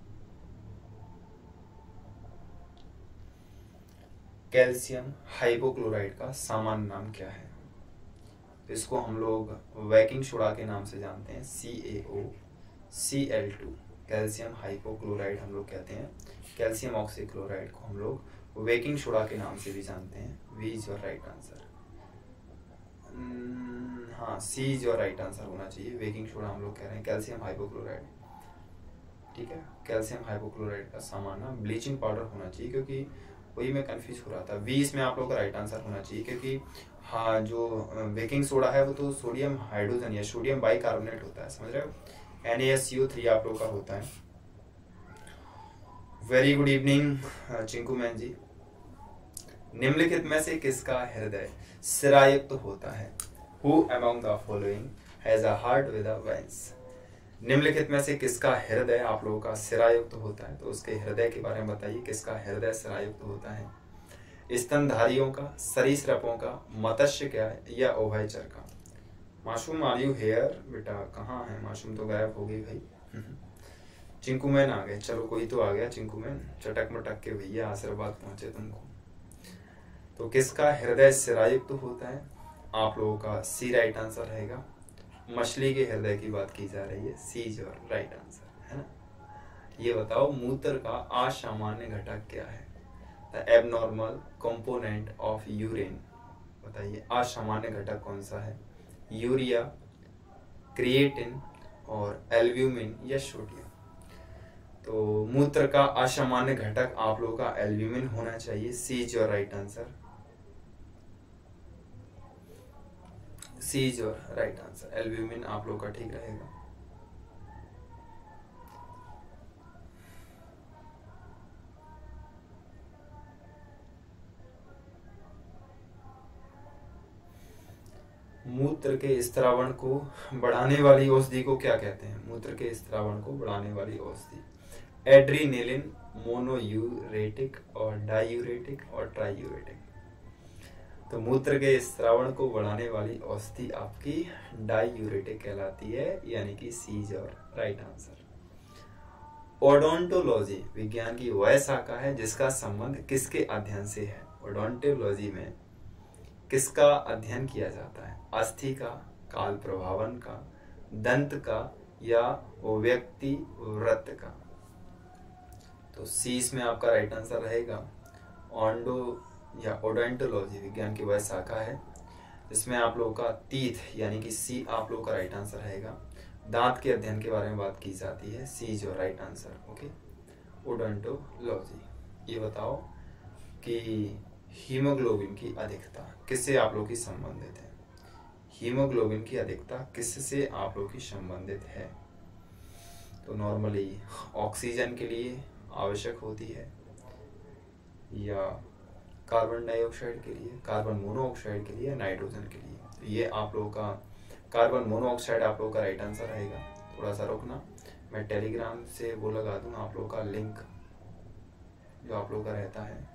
कैल्शियम हाइपोक्लोराइड का सामान्य नाम क्या है? तो इसको हम लोग वेकिंग सोडा के नाम से जानते हैं, CaOCl2। कैल्शियम हाइपोक्लोराइड हम लोग कहते हैं। कैल्शियम ऑक्सीक्लोराइड को हम लोग वेकिंग सोडा के नाम से भी जानते हैं। B is your right answer. हाँ, C is your right answer होना चाहिए। वेकिंग सोडा हम लोग कह रहे हैं कैल्शियम हाइपोक्लोराइड, ठीक है। कैल्शियम हाइपोक्लोराइड का सामान्य नाम ब्लीचिंग पाउडर होना चाहिए, क्योंकि वही मैं कंफ्यूज हो रहा था। वी इसमें आप लोग का राइट आंसर होना चाहिए, क्योंकि हाँ जो बेकिंग सोडा है वो तो सोडियम हाइड्रोजन या सोडियम बाइकार्बोनेट होता है, समझ रहे हो। NaSCO3 आप लोग का होता है। Very good evening Chinku man ji. निम्नलिखित में से किसका हृदय सिरायुक्त होता है? Who among the following has a heart with a veins? निम्नलिखित में से किसका हृदय आप लोगों का सिरायुक्त होता है? तो उसके हृदय के बारे में बताइए, किसका हृदय सिरायुक्त होता है? स्तनधारियों का, सरीसृपों का, मत्स्य क्या है, या उभयचर का? मासूम आर यू हेयर? बेटा कहाँ है मासूम? तो गायब हो गई भाई। चिंकू मैन आ गए, चलो कोई तो आ गया। चिंकू मैन चटक मटक के भैया आशीर्वाद पहुंचे तुमको। तो किसका हृदय सिरायुक्त होता है? आप लोगों का सी राइट आंसर रहेगा। मछली के हृदय की बात की जा रही है। C is your right answer, है ना। ये बताओ मूत्र का असामान्य घटक क्या है? The abnormal component of urine. बताइए असामान्य घटक कौन सा है? यूरिया, क्रिएटिन और एल्ब्यूमिन या सोडियम? तो मूत्र का असामान्य घटक आप लोगों का एल्ब्यूमिन होना चाहिए। C is your right answer. C is your right answer. Albumin आप लोग का ठीक रहेगा। मूत्र के स्त्रावण को बढ़ाने वाली औषधि को क्या कहते हैं? मूत्र के स्त्रावण को बढ़ाने वाली औषधि एड्रीनेलिन, मोनोयूरेटिक और डायूरेटिक और ट्राईयूरेटिक। तो मूत्र के स्त्रावण को बढ़ाने वाली औषधि आपकी डायूरेटिक कहलाती है, यानी कि C is your right answer. Odontology विज्ञान की वह शाखा है जिसका संबंध किसके अध्ययन से है? ओडोंटोलॉजी में किसका अध्ययन किया जाता है? अस्थि का, काल प्रभावन का, दंत का या व्यक्ति वृत्त का? तो सी इसमें आपका राइट आंसर रहेगा। ऑन्डो या ओडोंटोलॉजी विज्ञान की वह शाखा है जिसमें आप लोगों का टीथ यानी कि सी आप लोगों का राइट आंसर रहेगा। दांत के अध्ययन के बारे में बात की जाती है, C is your right answer. Okay, odontology. ये बताओ कि हीमोग्लोबिन की अधिकता किससे आप लोग की संबंधित है? हीमोग्लोबिन की अधिकता किससे आप लोग की संबंधित है? तो नॉर्मली ऑक्सीजन के लिए आवश्यक होती है या कार्बन डाइऑक्साइड के लिए, कार्बन मोनोऑक्साइड के लिए, नाइट्रोजन के लिए? तो ये आप लोगों का कार्बन मोनोऑक्साइड आप लोगों का राइट आंसर रहेगा। थोड़ा सा रुकना, मैं टेलीग्राम से वो लगा दूँ आप लोगों का लिंक जो आप लोगों का रहता है।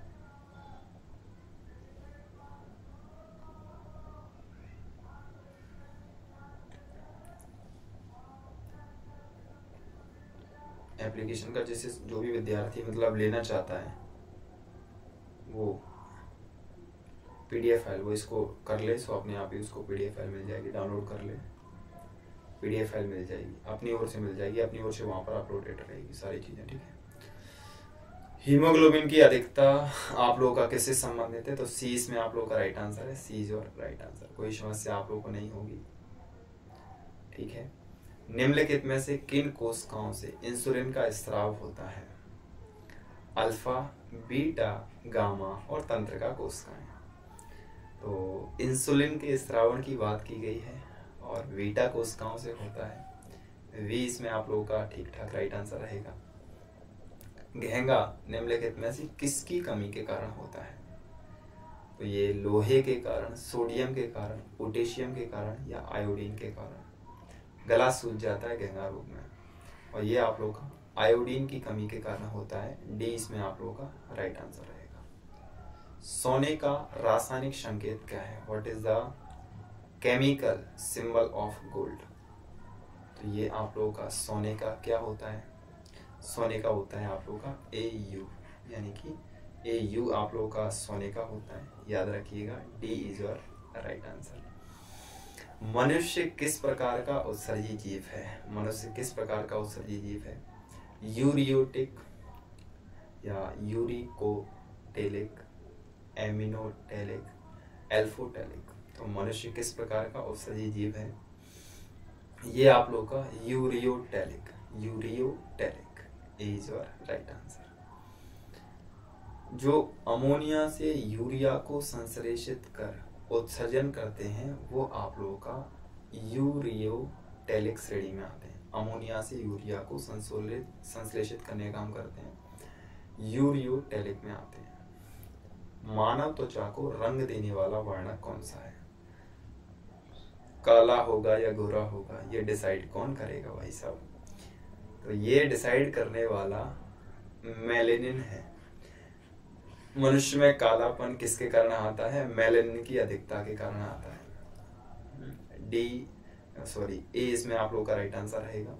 एप्लीकेशन का जैसे जो भी विद्यार्थी मतलब लेना चाहता है वो पीडीएफ फाइल वो इसको कर ले, सो अपने आप ही उसको पीडीएफ फाइल मिल जाएगी, डाउनलोड कर ले, पीडीएफ फाइल मिल जाएगी, अपनी ओर से मिल जाएगी, अपनी ओर से वहाँ पर अपलोडेड रहेगी सारी चीज़ें, ठीक है। हीमोग्लोबिन की अधिकता आप लोगों का किससे संबंधित है? तो सी इसमें आप लोगों का राइट आंसर है, C is your right answer. कोई समस्या आप लोगों को नहीं होगी, ठीक है। निम्नलिखित में से किन कोशिकाओं से इंसुलिन का स्राव होता है? अल्फा, बीटा, गामा और तंत्रिका कोशिकाएं। तो इंसुलिन के स्रावण की बात की गई है और बीटा कोशिकाओं से होता है। वी इसमें आप लोगों का ठीक ठाक राइट आंसर रहेगा। घेंगा निम्नलिखित में से किसकी कमी के कारण होता है? तो ये लोहे के कारण, सोडियम के कारण, पोटेशियम के कारण या आयोडीन के कारण गला सूज जाता है घेंगा रोग में, और ये आप लोग का आयोडीन की कमी के कारण होता है। डी इसमें आप लोगों का राइट आंसर रहेगा। सोने का रासायनिक संकेत क्या है? What is the chemical symbol of gold? तो ये आप लोगों का सोने का क्या होता है? सोने का होता है आप लोगों का AU, यानी कि AU आप लोगों का सोने का होता है, याद रखिएगा। D is your right answer. मनुष्य किस प्रकार का उत्सर्जी जीव है? मनुष्य किस प्रकार का उत्सर्जी जीव है? यूरियोटिक या यूरिकोटेलिक, एमिनोटेलिक, एल्फोटेलिक? तो मनुष्य किस प्रकार का उत्सर्जी जीव है? ये आप लोग का ureotelic, ureotelic is your right answer. जो अमोनिया से यूरिया को संश्लेषित कर उत्सर्जन करते हैं वो आप लोगों का यूरियोटेलिक श्रेणी में आते हैं। अमोनिया से यूरिया को संश्लेषित करने का काम करते हैं, यूरियोटेलिक में आते हैं। मानव त्वचा को रंग देने वाला वर्णक कौन सा है? काला होगा या गोरा होगा, ये डिसाइड कौन करेगा भाई साहब? तो ये डिसाइड करने वाला मेलेनिन है। मनुष्य में कालापन किसके कारण आता है? मेलेनिन की अधिकता के कारण आता है। ए इसमें आप लोग का राइट आंसर रहेगा।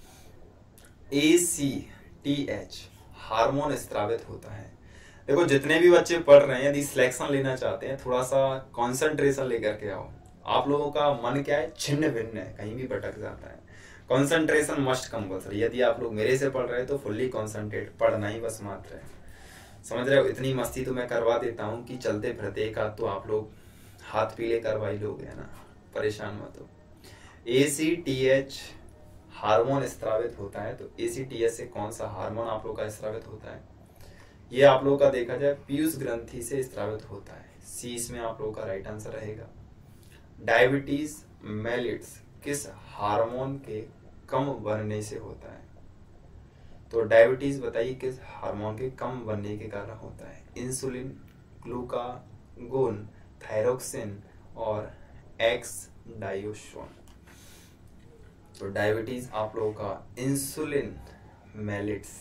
ACTH हार्मोन स्रावित होता है। देखो जितने भी बच्चे पढ़ रहे हैं, यदि सिलेक्शन लेना चाहते हैं, थोड़ा सा कंसंट्रेशन लेकर के आओ। आप लोगों का मन क्या है? छिन्न भिन्न है, कहीं भी भटक जाता है। Concentration must compulsory. यदि आप लोग मेरे से पढ़ रहे हैं तो फुल्ली कंसंट्रेट, पढ़ना ही बस मात्र है। समझ रहे हो? इतनी मस्ती तो मैं करवा देता हूँ कि चलते फिरते एक आध तो आप लोग हाथ पीले करवाई लोग, है ना, परेशान मत हो। ACTH हार्मोन स्रावित होता है। तो ACTH से कौन सा हार्मोन आप लोग का स्रावित होता है? ये आप लोग का देखा जाए पीयूष ग्रंथि से स्रावित होता है। सी इसमें आप लोग का राइट आंसर रहेगा। डायबिटीज मेलिट्स किस हार्मोन के कम बनने से होता है? तो डायबिटीज बताइए किस हार्मोन के कम बनने के कारण होता है? इंसुलिन, ग्लूकागोन, थायरोक्सिन और एक्स डायोशोन। तो डायबिटीज आप लोगों का इंसुलिन मेलिट्स,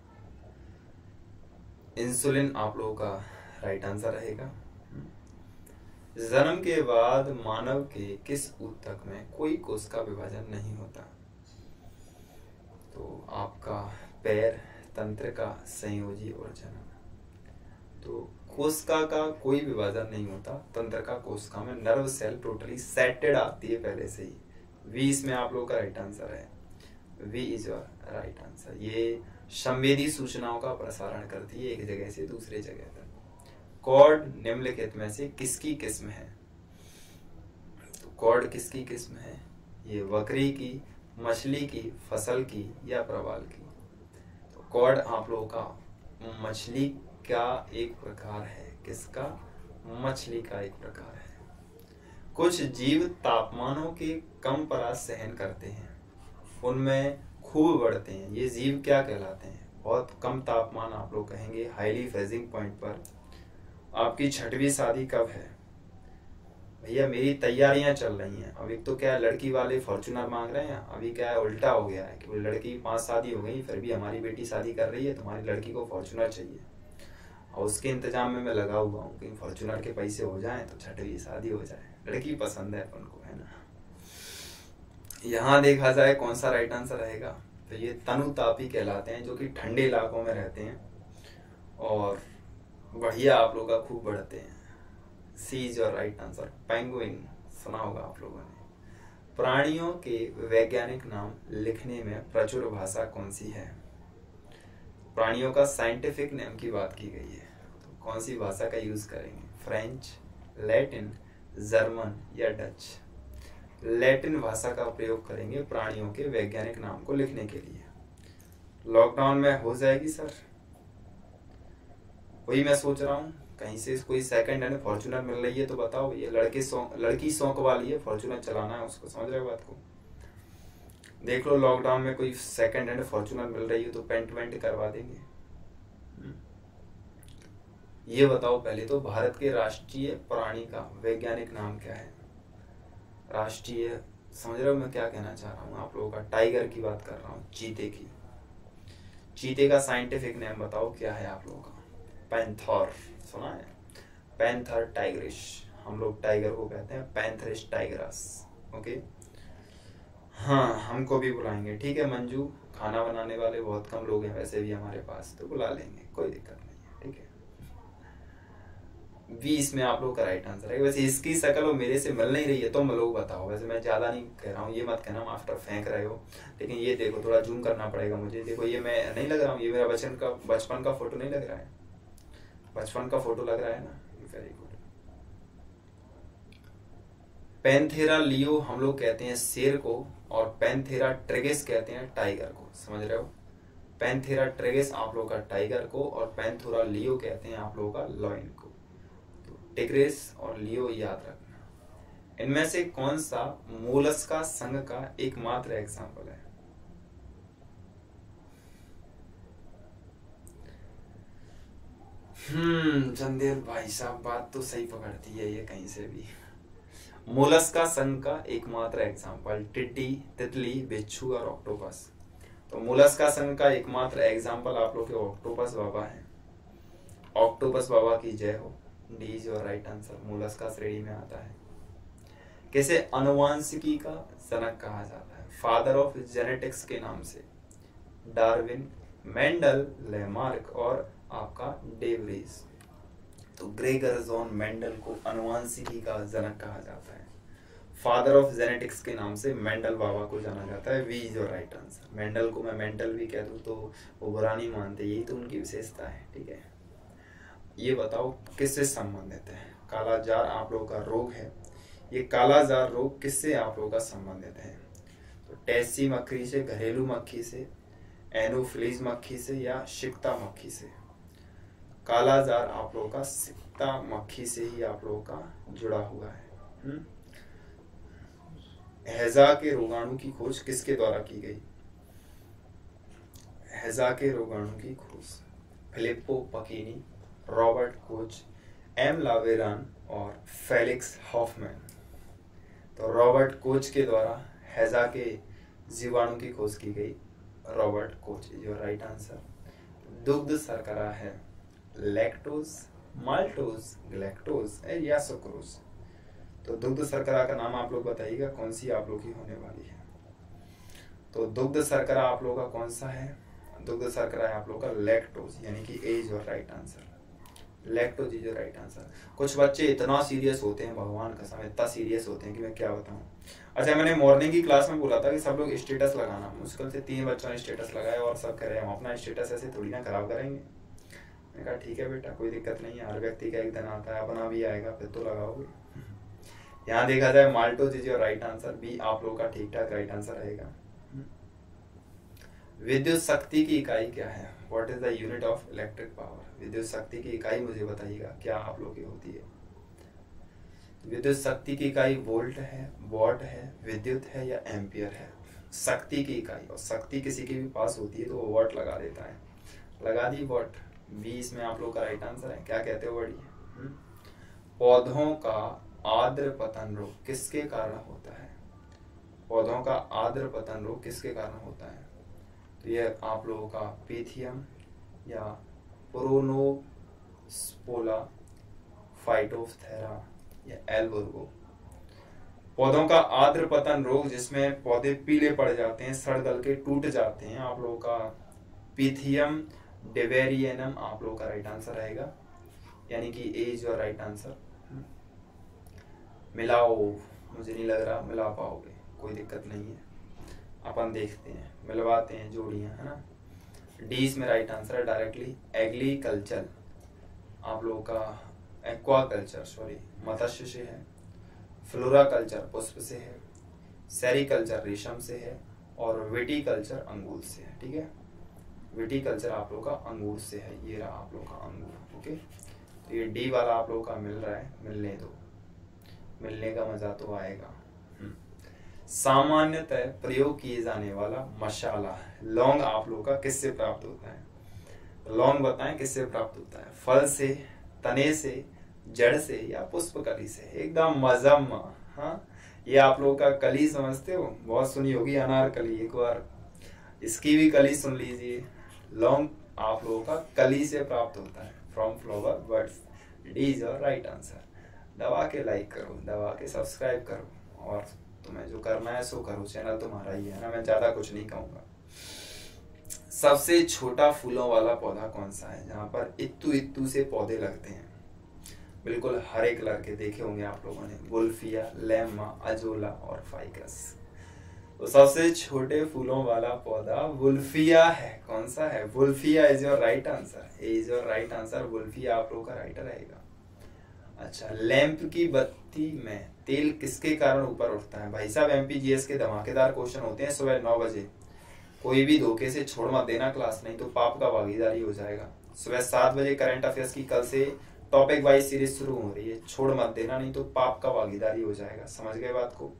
इंसुलिन आप लोगों का राइट आंसर रहेगा। जन्म के बाद मानव के किस ऊतक में कोई कोशिका विभाजन नहीं होता? तो आपका पैर तंत्र का संयोजी और जन्म। तो कोशिका का कोई विभाजन नहीं होता तंत्र का कोशिका में, नर्व सेल टोटली सेटेड आती है पहले से ही। वी इसमें आप लोगों का राइट आंसर है, B is your right answer. ये संवेदी सूचनाओं का प्रसारण करती है एक जगह से दूसरे जगह तक। कॉर्ड निम्नलिखित में से किसकी किस्म है? तो कॉर्ड किसकी किस्म है? ये बकरी की, मछली की, फसल की या प्रवाल की? तो कॉर्ड आप लोगों का मछली का एक प्रकार है। किसका? मछली का एक प्रकार है। कुछ जीव तापमानों के कम परास सहन करते हैं, उनमें खूब बढ़ते हैं। ये जीव क्या कहलाते हैं? बहुत कम तापमान आप लोग कहेंगे, हाईली फ्रीजिंग पॉइंट पर। आपकी 6वीं शादी कब है? भैया मेरी तैयारियां चल रही हैं। अभी तो क्या है, लड़की वाले फॉर्च्यूनर मांग रहे हैं। अभी क्या है, उल्टा हो गया है कि लड़की 5 शादी हो गई, फिर भी हमारी बेटी शादी कर रही है, तुम्हारी लड़की को फॉर्च्यूनर चाहिए। और उसके इंतजाम में मैं लगा हुआ हूँ कि फॉर्च्यूनर के पैसे हो जाएं तो 6वीं शादी हो जाए। लड़की पसंद है अपन को, है ना। यहाँ देखा जाए कौन सा राइट आंसर रहेगा, तो ये तनुतापी कहलाते हैं, जो कि ठंडे इलाकों में रहते हैं और बढ़िया आप लोग का खूब बढ़ते हैं। C is your right answer. Penguin सुना होगा आप लोगों ने। प्राणियों के वैज्ञानिक नाम लिखने में प्रचुर भाषा कौन सी है? प्राणियों का साइंटिफिक नेम की बात की गई है, तो कौन सी भाषा का यूज करेंगे? फ्रेंच, लैटिन, जर्मन या डच? लैटिन भाषा का प्रयोग करेंगे प्राणियों के वैज्ञानिक नाम को लिखने के लिए। लॉकडाउन में हो जाएगी सर, वही मैं सोच रहा हूँ। कहीं से कोई सेकंड हैंड फॉर्च्यूनर मिल रही है तो बताओ। ये लड़की शौक वाली है, फॉर्च्यूनर चलाना है उसको, समझ रहे हो बात को? देख लो लॉकडाउन में कोई सेकंड हैंड फॉर्च्यूनर मिल रही है तो पेंट वेंट करवा देंगे। ये बताओ पहले तो, भारत के राष्ट्रीय प्राणी का वैज्ञानिक नाम क्या है? राष्ट्रीय, समझ रहे हो मैं क्या कहना चाह रहा हूँ आप लोगों का? टाइगर की बात कर रहा हूँ, चीते की। चीते का साइंटिफिक नेम बताओ क्या है आप लोगों का? पैंथर, सुना है? पैंथर टाइग्रिश, हम लोग टाइगर को कहते हैं पैंथरिस टाइग्रस। ओके, हाँ हमको भी बुलाएंगे, ठीक है मंजू। खाना बनाने वाले बहुत कम लोग हैं वैसे भी हमारे पास, तो बुला लेंगे, कोई दिक्कत नहीं है, ठीक है। वी इसमें आप लोग का राइट आंसर है। वैसे इसकी शक्ल वो मेरे से मिल नहीं रही है, तो हम लोग बताओ। वैसे मैं ज्यादा नहीं कह रहा हूँ, ये मत कहना मास्टर फेंक रहे हो, लेकिन ये देखो थोड़ा जूम करना पड़ेगा मुझे। देखो ये मैं नहीं लग रहा हूँ, ये मेरा बचपन का फोटो नहीं लग रहा है? बचपन का फोटो लग रहा है ना? Very good. पैंथेरा लियो हम लोग कहते हैं शेर को, और पैंथेरा ट्रेगिस कहते हैं टाइगर को, समझ रहे हो? पैंथेरा ट्रेगिस आप लोग का टाइगर को, और पैंथेरा लियो कहते हैं आप लोगों का लॉयन को। तो टिग्रिस और लियो याद रखना। इनमें से कौन सा मोलस्का संघ का एकमात्र एग्जाम्पल है? चंदेल भाई साहब बात तो सही पकड़ती है ये कहीं से भी। मोलस्का संघ का एकमात्र एग्जाम्पल टिड्डी, तितली, बिच्छू और ऑक्टोपस। तो मोलस्का संघ का एकमात्र एग्जाम्पल आप लोग के ऑक्टोपस बाबा है। ऑक्टोपस बाबा की जय हो। D is your right answer, Mollusca श्रेणी में आता है। किसे अनुवांशिकी का जनक कहा जाता है? फादर ऑफ जेनेटिक्स के नाम से? डार्विन, मेंडल, लेमार्क और आपका डेवरीज। तो ग्रेगर जॉन मेंडल को अनुवांशिकी का जनक कहा जाता है। फादर ऑफ जेनेटिक्स के नाम से मेंडल बाबा को जाना जाता है। B is your right answer. Mendel को मैं मेंटल भी कह दूं तो वो बुरा नहीं मानते, यही तो उनकी विशेषता है, ठीक है। ये बताओ किससे संबंधित है? कालाजार आप लोगों का रोग है, ये कालाजार रोग किससे आप लोगों का संबंधित है? तो टेस्सी मक्खी से, घरेलू मक्खी से, एनोफिलीज मक्खी से या शिक्ता मक्खी से? कालाजार आप लोगों का शिक्ता मक्खी से ही आप लोगों का जुड़ा हुआ है। हैजा के रोगाणु की खोज किसके द्वारा की गई? हैजा के रोगाणु की खोज Filippo Pacini, Robert Koch, M Laveran और फेलिक्स हॉफमैन। तो रॉबर्ट कोच के द्वारा हैजा के जीवाणु की खोज की गई। Robert Koch is your right answer. दुग्ध शर्करा है लैक्टोज, माल्टोज, ग्लैक्टोज या सुक्रोज। तो दुग्ध शर्करा का नाम आप लोग बताइएगा कौन सी आप लोग की होने वाली है। तो दुग्ध शर्करा आप लोग का कौन सा है? दुग्ध शर्करा है आप लोग का लैक्टोज, यानी कि A is your right answer. Lactose is your right answer. कुछ बच्चे इतना सीरियस होते हैं, भगवान कसम इतना सीरियस होते हैं कि मैं क्या बताऊं। अच्छा, मैंने मॉर्निंग की क्लास में बोला था कि सब लोग स्टेटस लगाना, मुश्किल से 3 बच्चों ने स्टेटस लगाया और सब कह रहे हैं हम अपना स्टेटस ऐसे थोड़ी ना खराब करेंगे। मैंने कहा ठीक है बेटा, कोई दिक्कत नहीं है, हर व्यक्ति का एक दिन आता है, अपना भी आएगा फिर तो लगाओगे। यहाँ देखा जाए maltose is your right answer. B आप लोग का ठीक ठाक राइट आंसर रहेगा। विद्युत शक्ति की इकाई क्या है? What is the unit of electric power? विद्युत शक्ति की इकाई मुझे बताइएगा क्या आप लोग की होती है। विद्युत शक्ति की इकाई वोल्ट है, वॉट है, विद्युत है या एम्पियर है? शक्ति की इकाई, और शक्ति किसी के भी पास होती है तो वो वॉट लगा देता है। लगा दी वॉट। बी इसमें आप लोग का राइट आंसर है। क्या कहते हो बड़ी? पौधों का आर्द्र पतन रोग किसके कारण होता है? पौधों का आर्द्र पतन रोग किसके कारण होता है? तो ये आप लोगों का पीथियम या प्रोनोस्पोला, फाइटोप्थेरा या एल्बर्गो। पौधों का आर्द्र पतन रोग जिसमें पौधे पीले पड़ जाते हैं, सड़ गल के टूट जाते हैं, आप लोगों का पीथियम डेवेरियनम आप लोगों का राइट आंसर रहेगा, यानी कि A is your right answer. मिलाओ, मुझे नहीं लग रहा मिला पाओगे, कोई दिक्कत नहीं है, अपन देखते हैं, मिलवाते हैं जोड़ियां, है ना। डी इसमें राइट आंसर है डायरेक्टली। एग्रीकल्चर आप लोगों का एक्वाकल्चर मत्स्य से है, फ्लोराकल्चर पुष्प से है, सेरिकल्चर रेशम से है और विटीकल्चर अंगूर से है। ठीक है, विटीकल्चर आप लोग का अंगूर से है। ये रहा आप लोग का अंगूर। ओके, तो ये डी वाला आप लोग का मिल रहा है, मिलने दो, मिलने का मजा तो आएगा। सामान्यतः प्रयोग किए जाने वाला मसाला लौंग आप लोग का किससे प्राप्त होता है? लौंग बताएं किससे प्राप्त होता है? फल से, तने से, जड़ से या पुष्प कली से? एकदम मजम। हाँ, ये आप लोग का कली समझते हो, बहुत सुनी होगी अनार कली, एक बार इसकी भी कली सुन लीजिए। लौंग आप लोगों का कली से प्राप्त होता है, from flower birds. D is your right answer. दबा के लाइक करो, दबा के सब्सक्राइब करो, और तुम्हें जो करना है सो करो, चैनल तुम्हारा ही है ना, मैं ज्यादा कुछ नहीं कहूंगा। सबसे छोटा फूलों वाला पौधा कौन सा है जहां पर इत्तू इत्तू से पौधे लगते हैं? बिल्कुल हरे कलर के देखे होंगे आप लोगों ने, वुल्फिया, लेमा, अजोला और फाइकस। तो सबसे छोटे फूलों वाला पौधा वुल्फिया है। कौन सा है? Wolffia is your right answer. A is your right answer. Wolffia आप लोगों का राइट रहेगा। अच्छा, लैंप की बत्ती में तेल किसके कारण ऊपर उठता है? भाई साहब, एमपीजीएस के धमाकेदार क्वेश्चन होते हैं सुबह 9 बजे। कोई भी धोखे से छोड़ मत देना क्लास, नहीं तो पाप का भागीदारी हो जाएगा। सुबह 7 बजे करंट अफेयर्स की कल से टॉपिक वाइज सीरीज शुरू हो रही है, छोड़ मत देना, नहीं तो पाप का भागीदारी हो जाएगा। समझ गए बात को?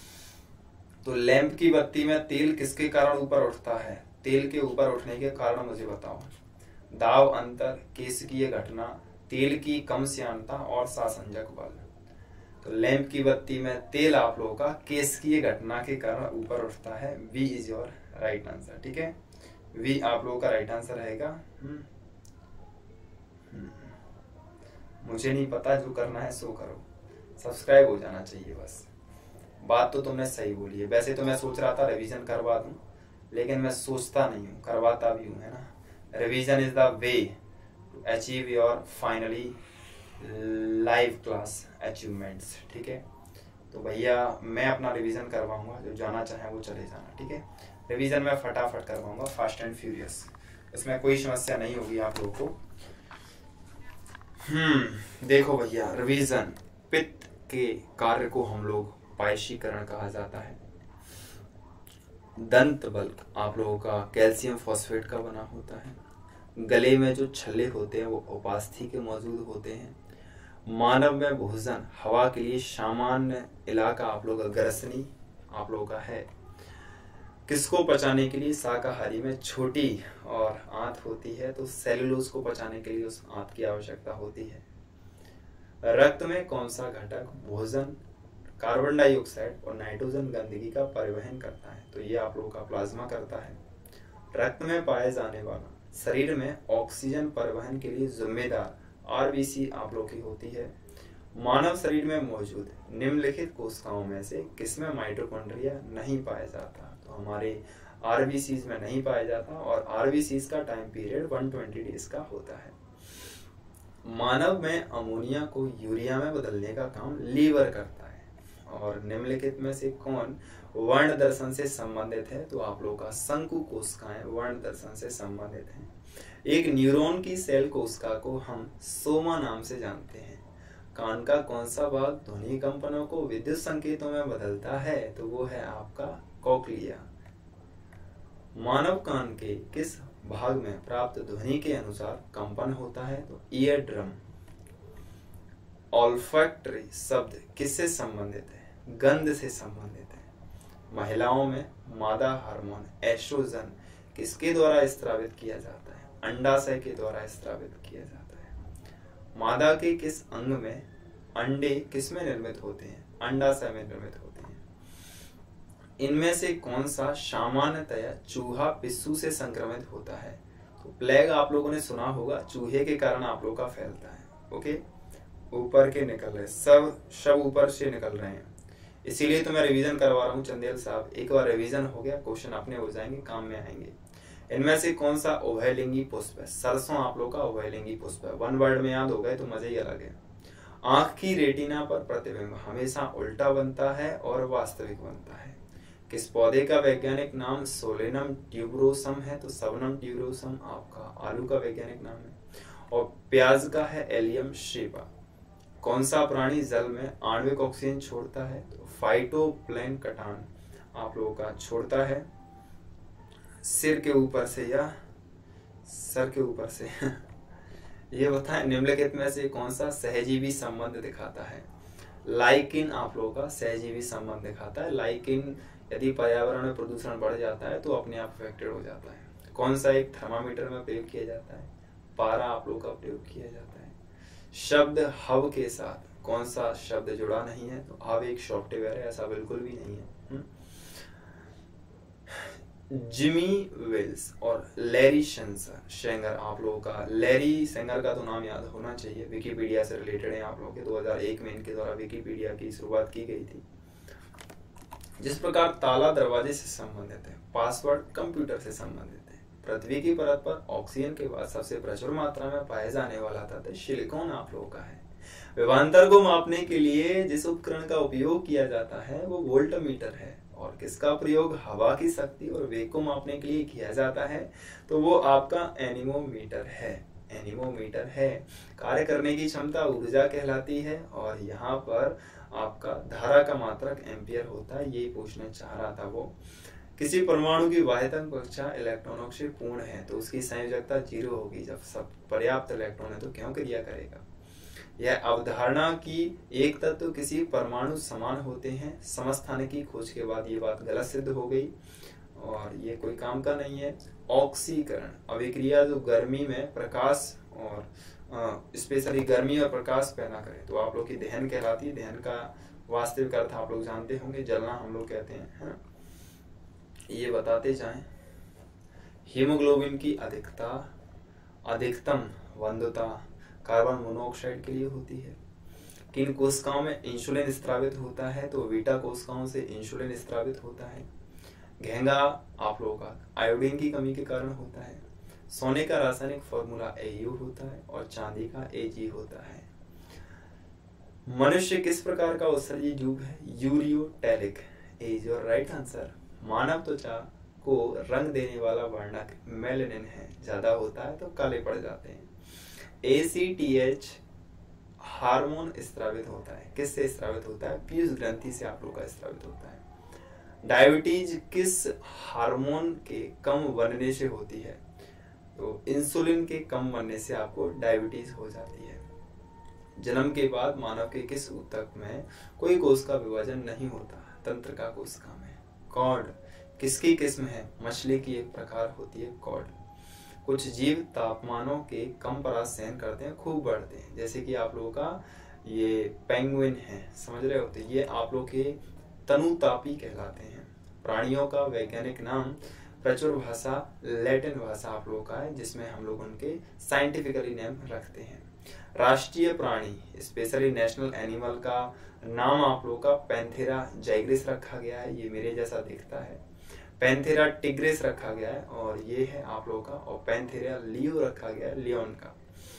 तो लैंप की बत्ती में तेल किसके कारण ऊपर उठता है? तेल के ऊपर उठने के कारण मुझे बताओ। दाब अंतर, केशिकीय घटना, तेल की कम श्यानता और सासंजक बल। तो लैंप की बत्ती में तेल आप लोगों का केशिकीय घटना के कारण ऊपर उठता है। B is your right answer. ठीक है, वी आप लोगों का राइट आंसर रहेगा। मुझे नहीं पता, जो करना है सो करो, सब्सक्राइब हो जाना चाहिए बस। बात तो तुमने सही बोली है। वैसे तो मैं सोच रहा था रिवीजन करवा दूं, लेकिन मैं सोचता नहीं हूँ, करवाता भी हूँ, है ना। Revision is the way to achieve your finally live class achievements. ठीक है, तो भैया मैं अपना रिवीजन करवाऊंगा, जो जाना चाहे वो चले जाना। ठीक है, रिवीजन में फटाफट करवाऊंगा, फास्ट एंड फ्यूरियस, इसमें कोई समस्या नहीं होगी आप लोगों को। देखो भैया, रिवीजन, पित्त के कार्य को हम लोग पायशीकरण कहा जाता है। दंत बल्क आप लोगों का कैल्शियम फॉस्फेट का बना होता है। गले में जो छल्ले होते हैं वो उपास्थि के मौजूद होते हैं। मानव में भोजन हवा के लिए सामान्य इलाका आप लोगों का ग्रसनी आप लोगों का है। किसको पचाने के लिए शाकाहारी में छोटी और आंत होती है, तो सेलुलोज को पचाने के लिए उस आंत की आवश्यकता होती है। रक्त में कौन सा घटक भोजन कार्बन डाइऑक्साइड और नाइट्रोजन गंदगी का परिवहन करता है, तो ये आप लोगों का प्लाज्मा करता है। रक्त में पाए जाने वाला शरीर में ऑक्सीजन परिवहन के लिए जिम्मेदार आरबीसी आप लोग की होती है। मानव शरीर में मौजूद निम्नलिखित कोशिकाओं में से किसमें माइटोकॉन्ड्रिया नहीं पाया जाता? तो हमारे आरबीसीज में नहीं पाया जाता और आरबीसीज का टाइम पीरियड 120 डेज का होता है। मानव में अमोनिया को यूरिया में बदलने का काम लीवर करता है। और निम्नलिखित में से कौन वर्ण दर्शन से संबंधित है? तो आप लोगों का शंकु कोशिकाएं वर्ण दर्शन से संबंधित हैं। एक न्यूरॉन की सेल कोशिका को हम सोमा नाम से जानते हैं। कान का कौन सा भाग ध्वनि कंपनों को विद्युत संकेतों में बदलता है? तो वो है आपका कॉक्लिया। मानव कान के किस भाग में प्राप्त ध्वनि के अनुसार कंपन होता है? तो ईयर ड्रम। ऑल्फैक्टरी शब्द किससे संबंधित है? गंध से संबंधित है। महिलाओं में मादा हार्मोन एस्ट्रोजन किसके द्वारा स्रावित किया जाता है? अंडाशय के द्वारा स्रावित किया जाता है। मादा के किस अंग में अंडे किसमें निर्मित होते हैं? अंडाशय में निर्मित होते हैं। इनमें से कौन सा सामान्यतया चूहा पिस्सू से संक्रमित होता है? तो प्लेग आप लोगों ने सुना होगा, चूहे के कारण आप लोगों का फैलता है। ओके, ऊपर के निकल रहे सब ऊपर से निकल रहे हैं, इसीलिए तो मैं रिवीजन करवा रहा हूँ चंदेल साहब। एक बार रिवीजन हो गया, क्वेश्चन अपने हो जाएंगे, काम में आएंगे। इनमें से कौन सा उभयलिंगी पुष्प है? सरसों आप लोग का उभयलिंगी पुष्प है। वन वर्ड में याद हो गए तो मजा ही अलग है। आंख की रेटिना पर प्रतिबिंब हमेशा उल्टा बनता है और वास्तविक बनता है। किस पौधे का वैज्ञानिक नाम सोलेनम ट्यूबरोसम है? तो सबनम ट्यूबरोसम आपका आलू का वैज्ञानिक नाम है। और प्याज का है एलियम शेपा। कौन सा प्राणी जल में आणविक ऑक्सीजन छोड़ता है? तो फाइटोप्लैंक्टन आप लोगों का छोड़ता है। सिर के ऊपर से या सर के ऊपर से ये बताएं निम्नलिखित में से कौन सा सहजीवी संबंध दिखाता है? लाइकिन आप लोगों का सहजीवी संबंध दिखाता है। लाइकिन यदि पर्यावरण में प्रदूषण बढ़ जाता है तो अपने आप अफेक्टेड हो जाता है। कौन सा एक थर्मामीटर में प्रयोग किया जाता है? पारा आप लोग का प्रयोग किया जाता है। शब्द हव के साथ कौन सा शब्द जुड़ा नहीं है? तो हव एक सॉफ्टवेयर है, ऐसा बिल्कुल भी नहीं है। जिमी वेल्स और लैरी सेंगर आप लोगों का, लैरी सेंगर का तो नाम याद होना चाहिए, विकिपीडिया से रिलेटेड है आप लोगों के। 2001 में इनके द्वारा विकिपीडिया की शुरुआत की गई थी। जिस प्रकार ताला दरवाजे से संबंधित है, पासवर्ड कंप्यूटर से संबंधित है। पृथ्वी की परत पर ऑक्सीजन के बाद सबसे प्रचुर मात्रा में पाए जाने वाला तत्व सिलिकॉन आप लोगों का है। विभवांतर को मापने के लिए जिस उपकरण का उपयोग किया जाता है वो वोल्टमीटर है। और किसका प्रयोग हवा की शक्ति और वेग को मापने के लिए किया जाता है? तो वो आपका एनीमोमीटर है। एनीमोमीटर है। कार्य करने की क्षमता ऊर्जा कहलाती है। और यहाँ पर आपका धारा का मात्रक एम्पियर होता है। यही पूछना चाह रहा था वो। किसी परमाणु की बाह्यतम कक्षा इलेक्ट्रॉनों से पूर्ण है तो उसकी संयोजकता 0 होगी। जब सब पर्याप्त इलेक्ट्रॉन है तो क्यों क्रिया करेगा? यह अवधारणा कि एक तत्व किसी परमाणु समान होते हैं, समस्थानिक की खोज के बाद ये बात गलत सिद्ध हो गई और ये कोई काम का नहीं है। ऑक्सीकरण अभिक्रिया जो गर्मी में प्रकाश और स्पेशली गर्मी और प्रकाश पैदा करे तो आप लोग की दहन कहलाती है। दहन का वास्तविक अर्थ आप लोग जानते होंगे, जलना हम लोग कहते हैं, है ना? ये बताते जाएं। हीमोग्लोबिन की अधिकतम वंध्यता कार्बन मोनोऑक्साइड के लिए होती है। किन कोशिकाओं में इंसुलिन स्रावित होता है? तो बीटा कोशिकाओं से इंसुलिन स्रावित होता है। घेंगा आप लोगों का आयोडीन की कमी के कारण होता है। सोने का रासायनिक फॉर्मूला AU होता है और चांदी का AG होता है। मनुष्य किस प्रकार का उत्सर्जी जीव है? Ureotelic is your right answer. मानव त्वचा को रंग देने वाला वर्णक मेलानिन है, ज्यादा होता है तो काले पड़ जाते हैं। ACTH हार्मोन स्रावित होता है। किससे स्रावित होता है? पीयूष ग्रंथि से आप लोग का स्रावित होता है। डायबिटीज किस हार्मोन के कम बनने से होती है? तो इंसुलिन के कम बनने से आपको डायबिटीज हो जाती है। जन्म के बाद मानव के किस ऊतक में कोई कोश का विभाजन नहीं होता? तंत्रिका कोशिका में। कॉर्ड किसकी किस्म है? मछली की एक प्रकार होती है कॉर्ड। कुछ जीव तापमानों के कम परास सहन करते हैं, खूब बढ़ते हैं, जैसे कि आप लोगों का ये पेंगुइन है, समझ रहे हो। तो ये आप लोग के तनुतापी कहलाते हैं। प्राणियों का वैज्ञानिक नाम प्रचुर भाषा लैटिन भाषा आप लोग का है, जिसमें हम लोग उनके साइंटिफिकली नेम रखते हैं। राष्ट्रीय प्राणी स्पेशली नेशनल एनिमल का नाम आप लोग का पैंथेरा जाइग्रिस रखा गया है, ये मेरे जैसा दिखता है। पैंथेरा टिग्रिस रखा गया है और ये है आप लोग का। और पैंथेरा लियो रखा गया है, लियोन का।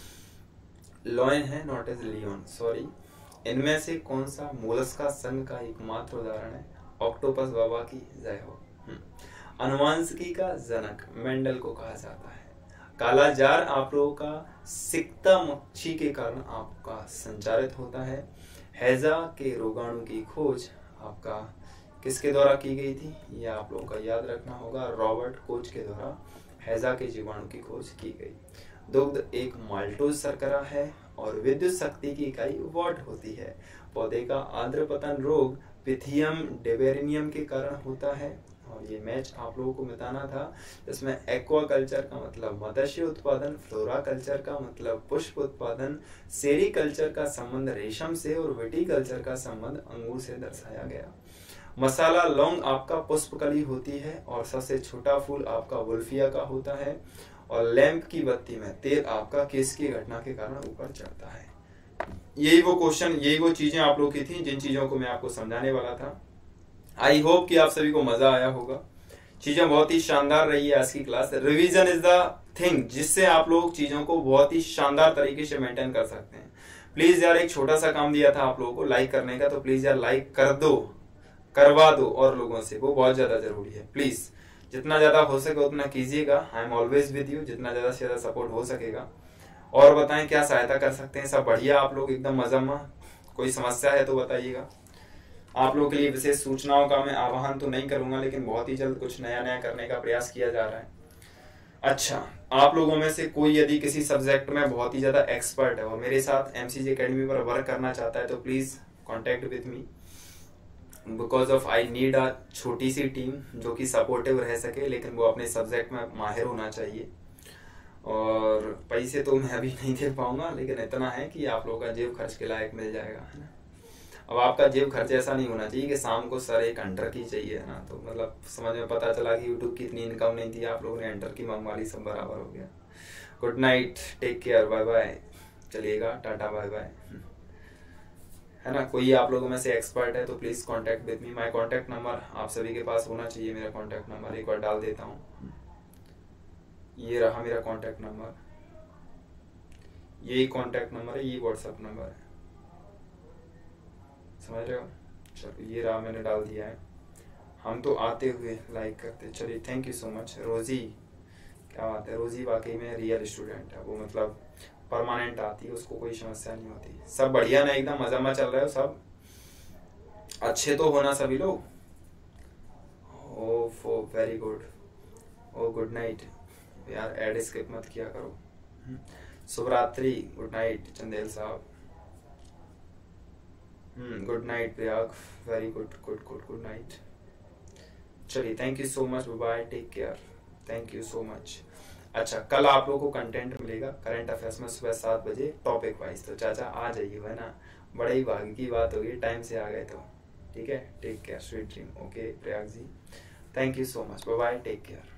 लॉयन है, नॉट एज लियोन, सॉरी। इनमें से कौन सा मोलस्का संघ का एकमात्र उदाहरण है? ऑक्टोपस, बाबा की जय हो। अनुवांशिकी का जनक मेंडल को कहा जाता है। कालाजार आप लोगों का सिकता मच्छी के कारण आपका संचारित होता है। हैजा के रोगाणु की खोज आपका किसके द्वारा की गई थी? ये आप लोगों का याद रखना होगा, रॉबर्ट कोच के द्वारा हैजा के जीवाणु की खोज की गई। दुग्ध एक माल्टोज शर्करा है और विद्युत शक्ति की इकाई वाट होती है। पौधे का आर्द्र पतन रोग पिथियम डेबेरिनियम के कारण होता है। और ये मैच आप लोगों को बताना था, जिसमें एक्वाकल्चर का मतलब मत्स्य उत्पादन, फ्लोरा कल्चर का मतलब पुष्प उत्पादन, सेरीकल्चर का संबंध रेशम से और विटीकल्चर का संबंध अंगूर से दर्शाया गया। मसाला लौंग आपका पुष्पकली होती है और सबसे छोटा फूल आपका वुल्फिया का होता है। और लैंप की बत्ती में तेल आपका किसकी घटना के कारण ऊपर चढ़ता है? यही वो क्वेश्चन, यही वो चीजें आप लोग की थी जिन चीजों को मैं आपको समझाने वाला था। आई होप कि आप सभी को मजा आया होगा। चीजें बहुत ही शानदार रही है आज की class. Revision is the thing जिससे आप लोग चीजों को बहुत ही शानदार तरीके से मेंटेन कर सकते हैं। प्लीज यार, एक छोटा सा काम दिया था आप लोगों को लाइक करने का, तो प्लीज यार लाइक कर दो, करवा दो और लोगों से, वो बहुत ज्यादा जरूरी है। प्लीज जितना ज्यादा हो सके उतना कीजिएगा। I am always with you, जितना ज्यादा से ज्यादा सपोर्ट हो सकेगा। और बताएं क्या सहायता कर सकते हैं। सब बढ़िया, आप लोग एकदम मजा में। कोई समस्या है तो बताइएगा। आप लोगों के लिए विशेष सूचनाओं का मैं आह्वान तो नहीं करूंगा, लेकिन बहुत ही जल्द कुछ नया नया करने का प्रयास किया जा रहा है। अच्छा, आप लोगों में से कोई यदि किसी सब्जेक्ट में बहुत ही ज्यादा एक्सपर्ट है और मेरे साथ एमसीजे एकेडमी पर वर्क करना चाहता है, तो please contact with me, because of I need a छोटी सी टीम जो कि सपोर्टिव रह सके, लेकिन वो अपने सब्जेक्ट में माहिर होना चाहिए। और पैसे तो मैं अभी नहीं दे पाऊंगा, लेकिन इतना है कि आप लोगों का जेब खर्च के लायक मिल जाएगा, है ना। अब आपका जेब खर्च ऐसा नहीं होना चाहिए कि शाम को सर एक अंडर की चाहिए, है ना। तो मतलब समझ में पता चला कि यूट्यूब की इतनी इनकम नहीं थी, आप लोगों ने अंडर की मंगवा ली, सब बराबर हो गया। Good night, take care, bye bye. चलिएगा, टाटा बाय बाय, है ना। कोई आप लोगों में से एक्सपर्ट है तो please contact with me. My contact number आप सभी के पास होना चाहिए। मेरा कांटेक्ट नंबर एक बार डाल देता हूँ, ये रहा मेरा कांटेक्ट नंबर, यही कांटेक्ट नंबर है, ये व्हाट्सएप नंबर है, समझ रहे हो। चलो ये रहा, मैंने डाल दिया है। हम तो आते हुए लाइक करते। चलिए, थैंक यू सो मच। रोजी, क्या बात है, रोजी वाकई में रियल स्टूडेंट है, वो मतलब परमानेंट आती है, उसको कोई समस्या नहीं होती। सब बढ़िया ना, एकदम मजा में चल रहे हो सब, अच्छे तो होना सभी लोग। Oh very good, oh good night यार, एड स्किप मत किया करो। शुभ रात्रि, गुड नाइट चंदेल साहब। Good night Prayag, very good good good good night. चलिए, thank you so much, bye, take care, thank you so much. अच्छा, कल आप लोगों को कंटेंट मिलेगा करंट अफेयर्स में सुबह 7 बजे टॉपिक वाइज, तो चाचा आ जाइए, है ना। बड़े ही भाग्य की बात होगी, टाइम से आ गए तो। ठीक है, take care, sweet dream. Okay Prayag ji, thank you so much, bye, take care.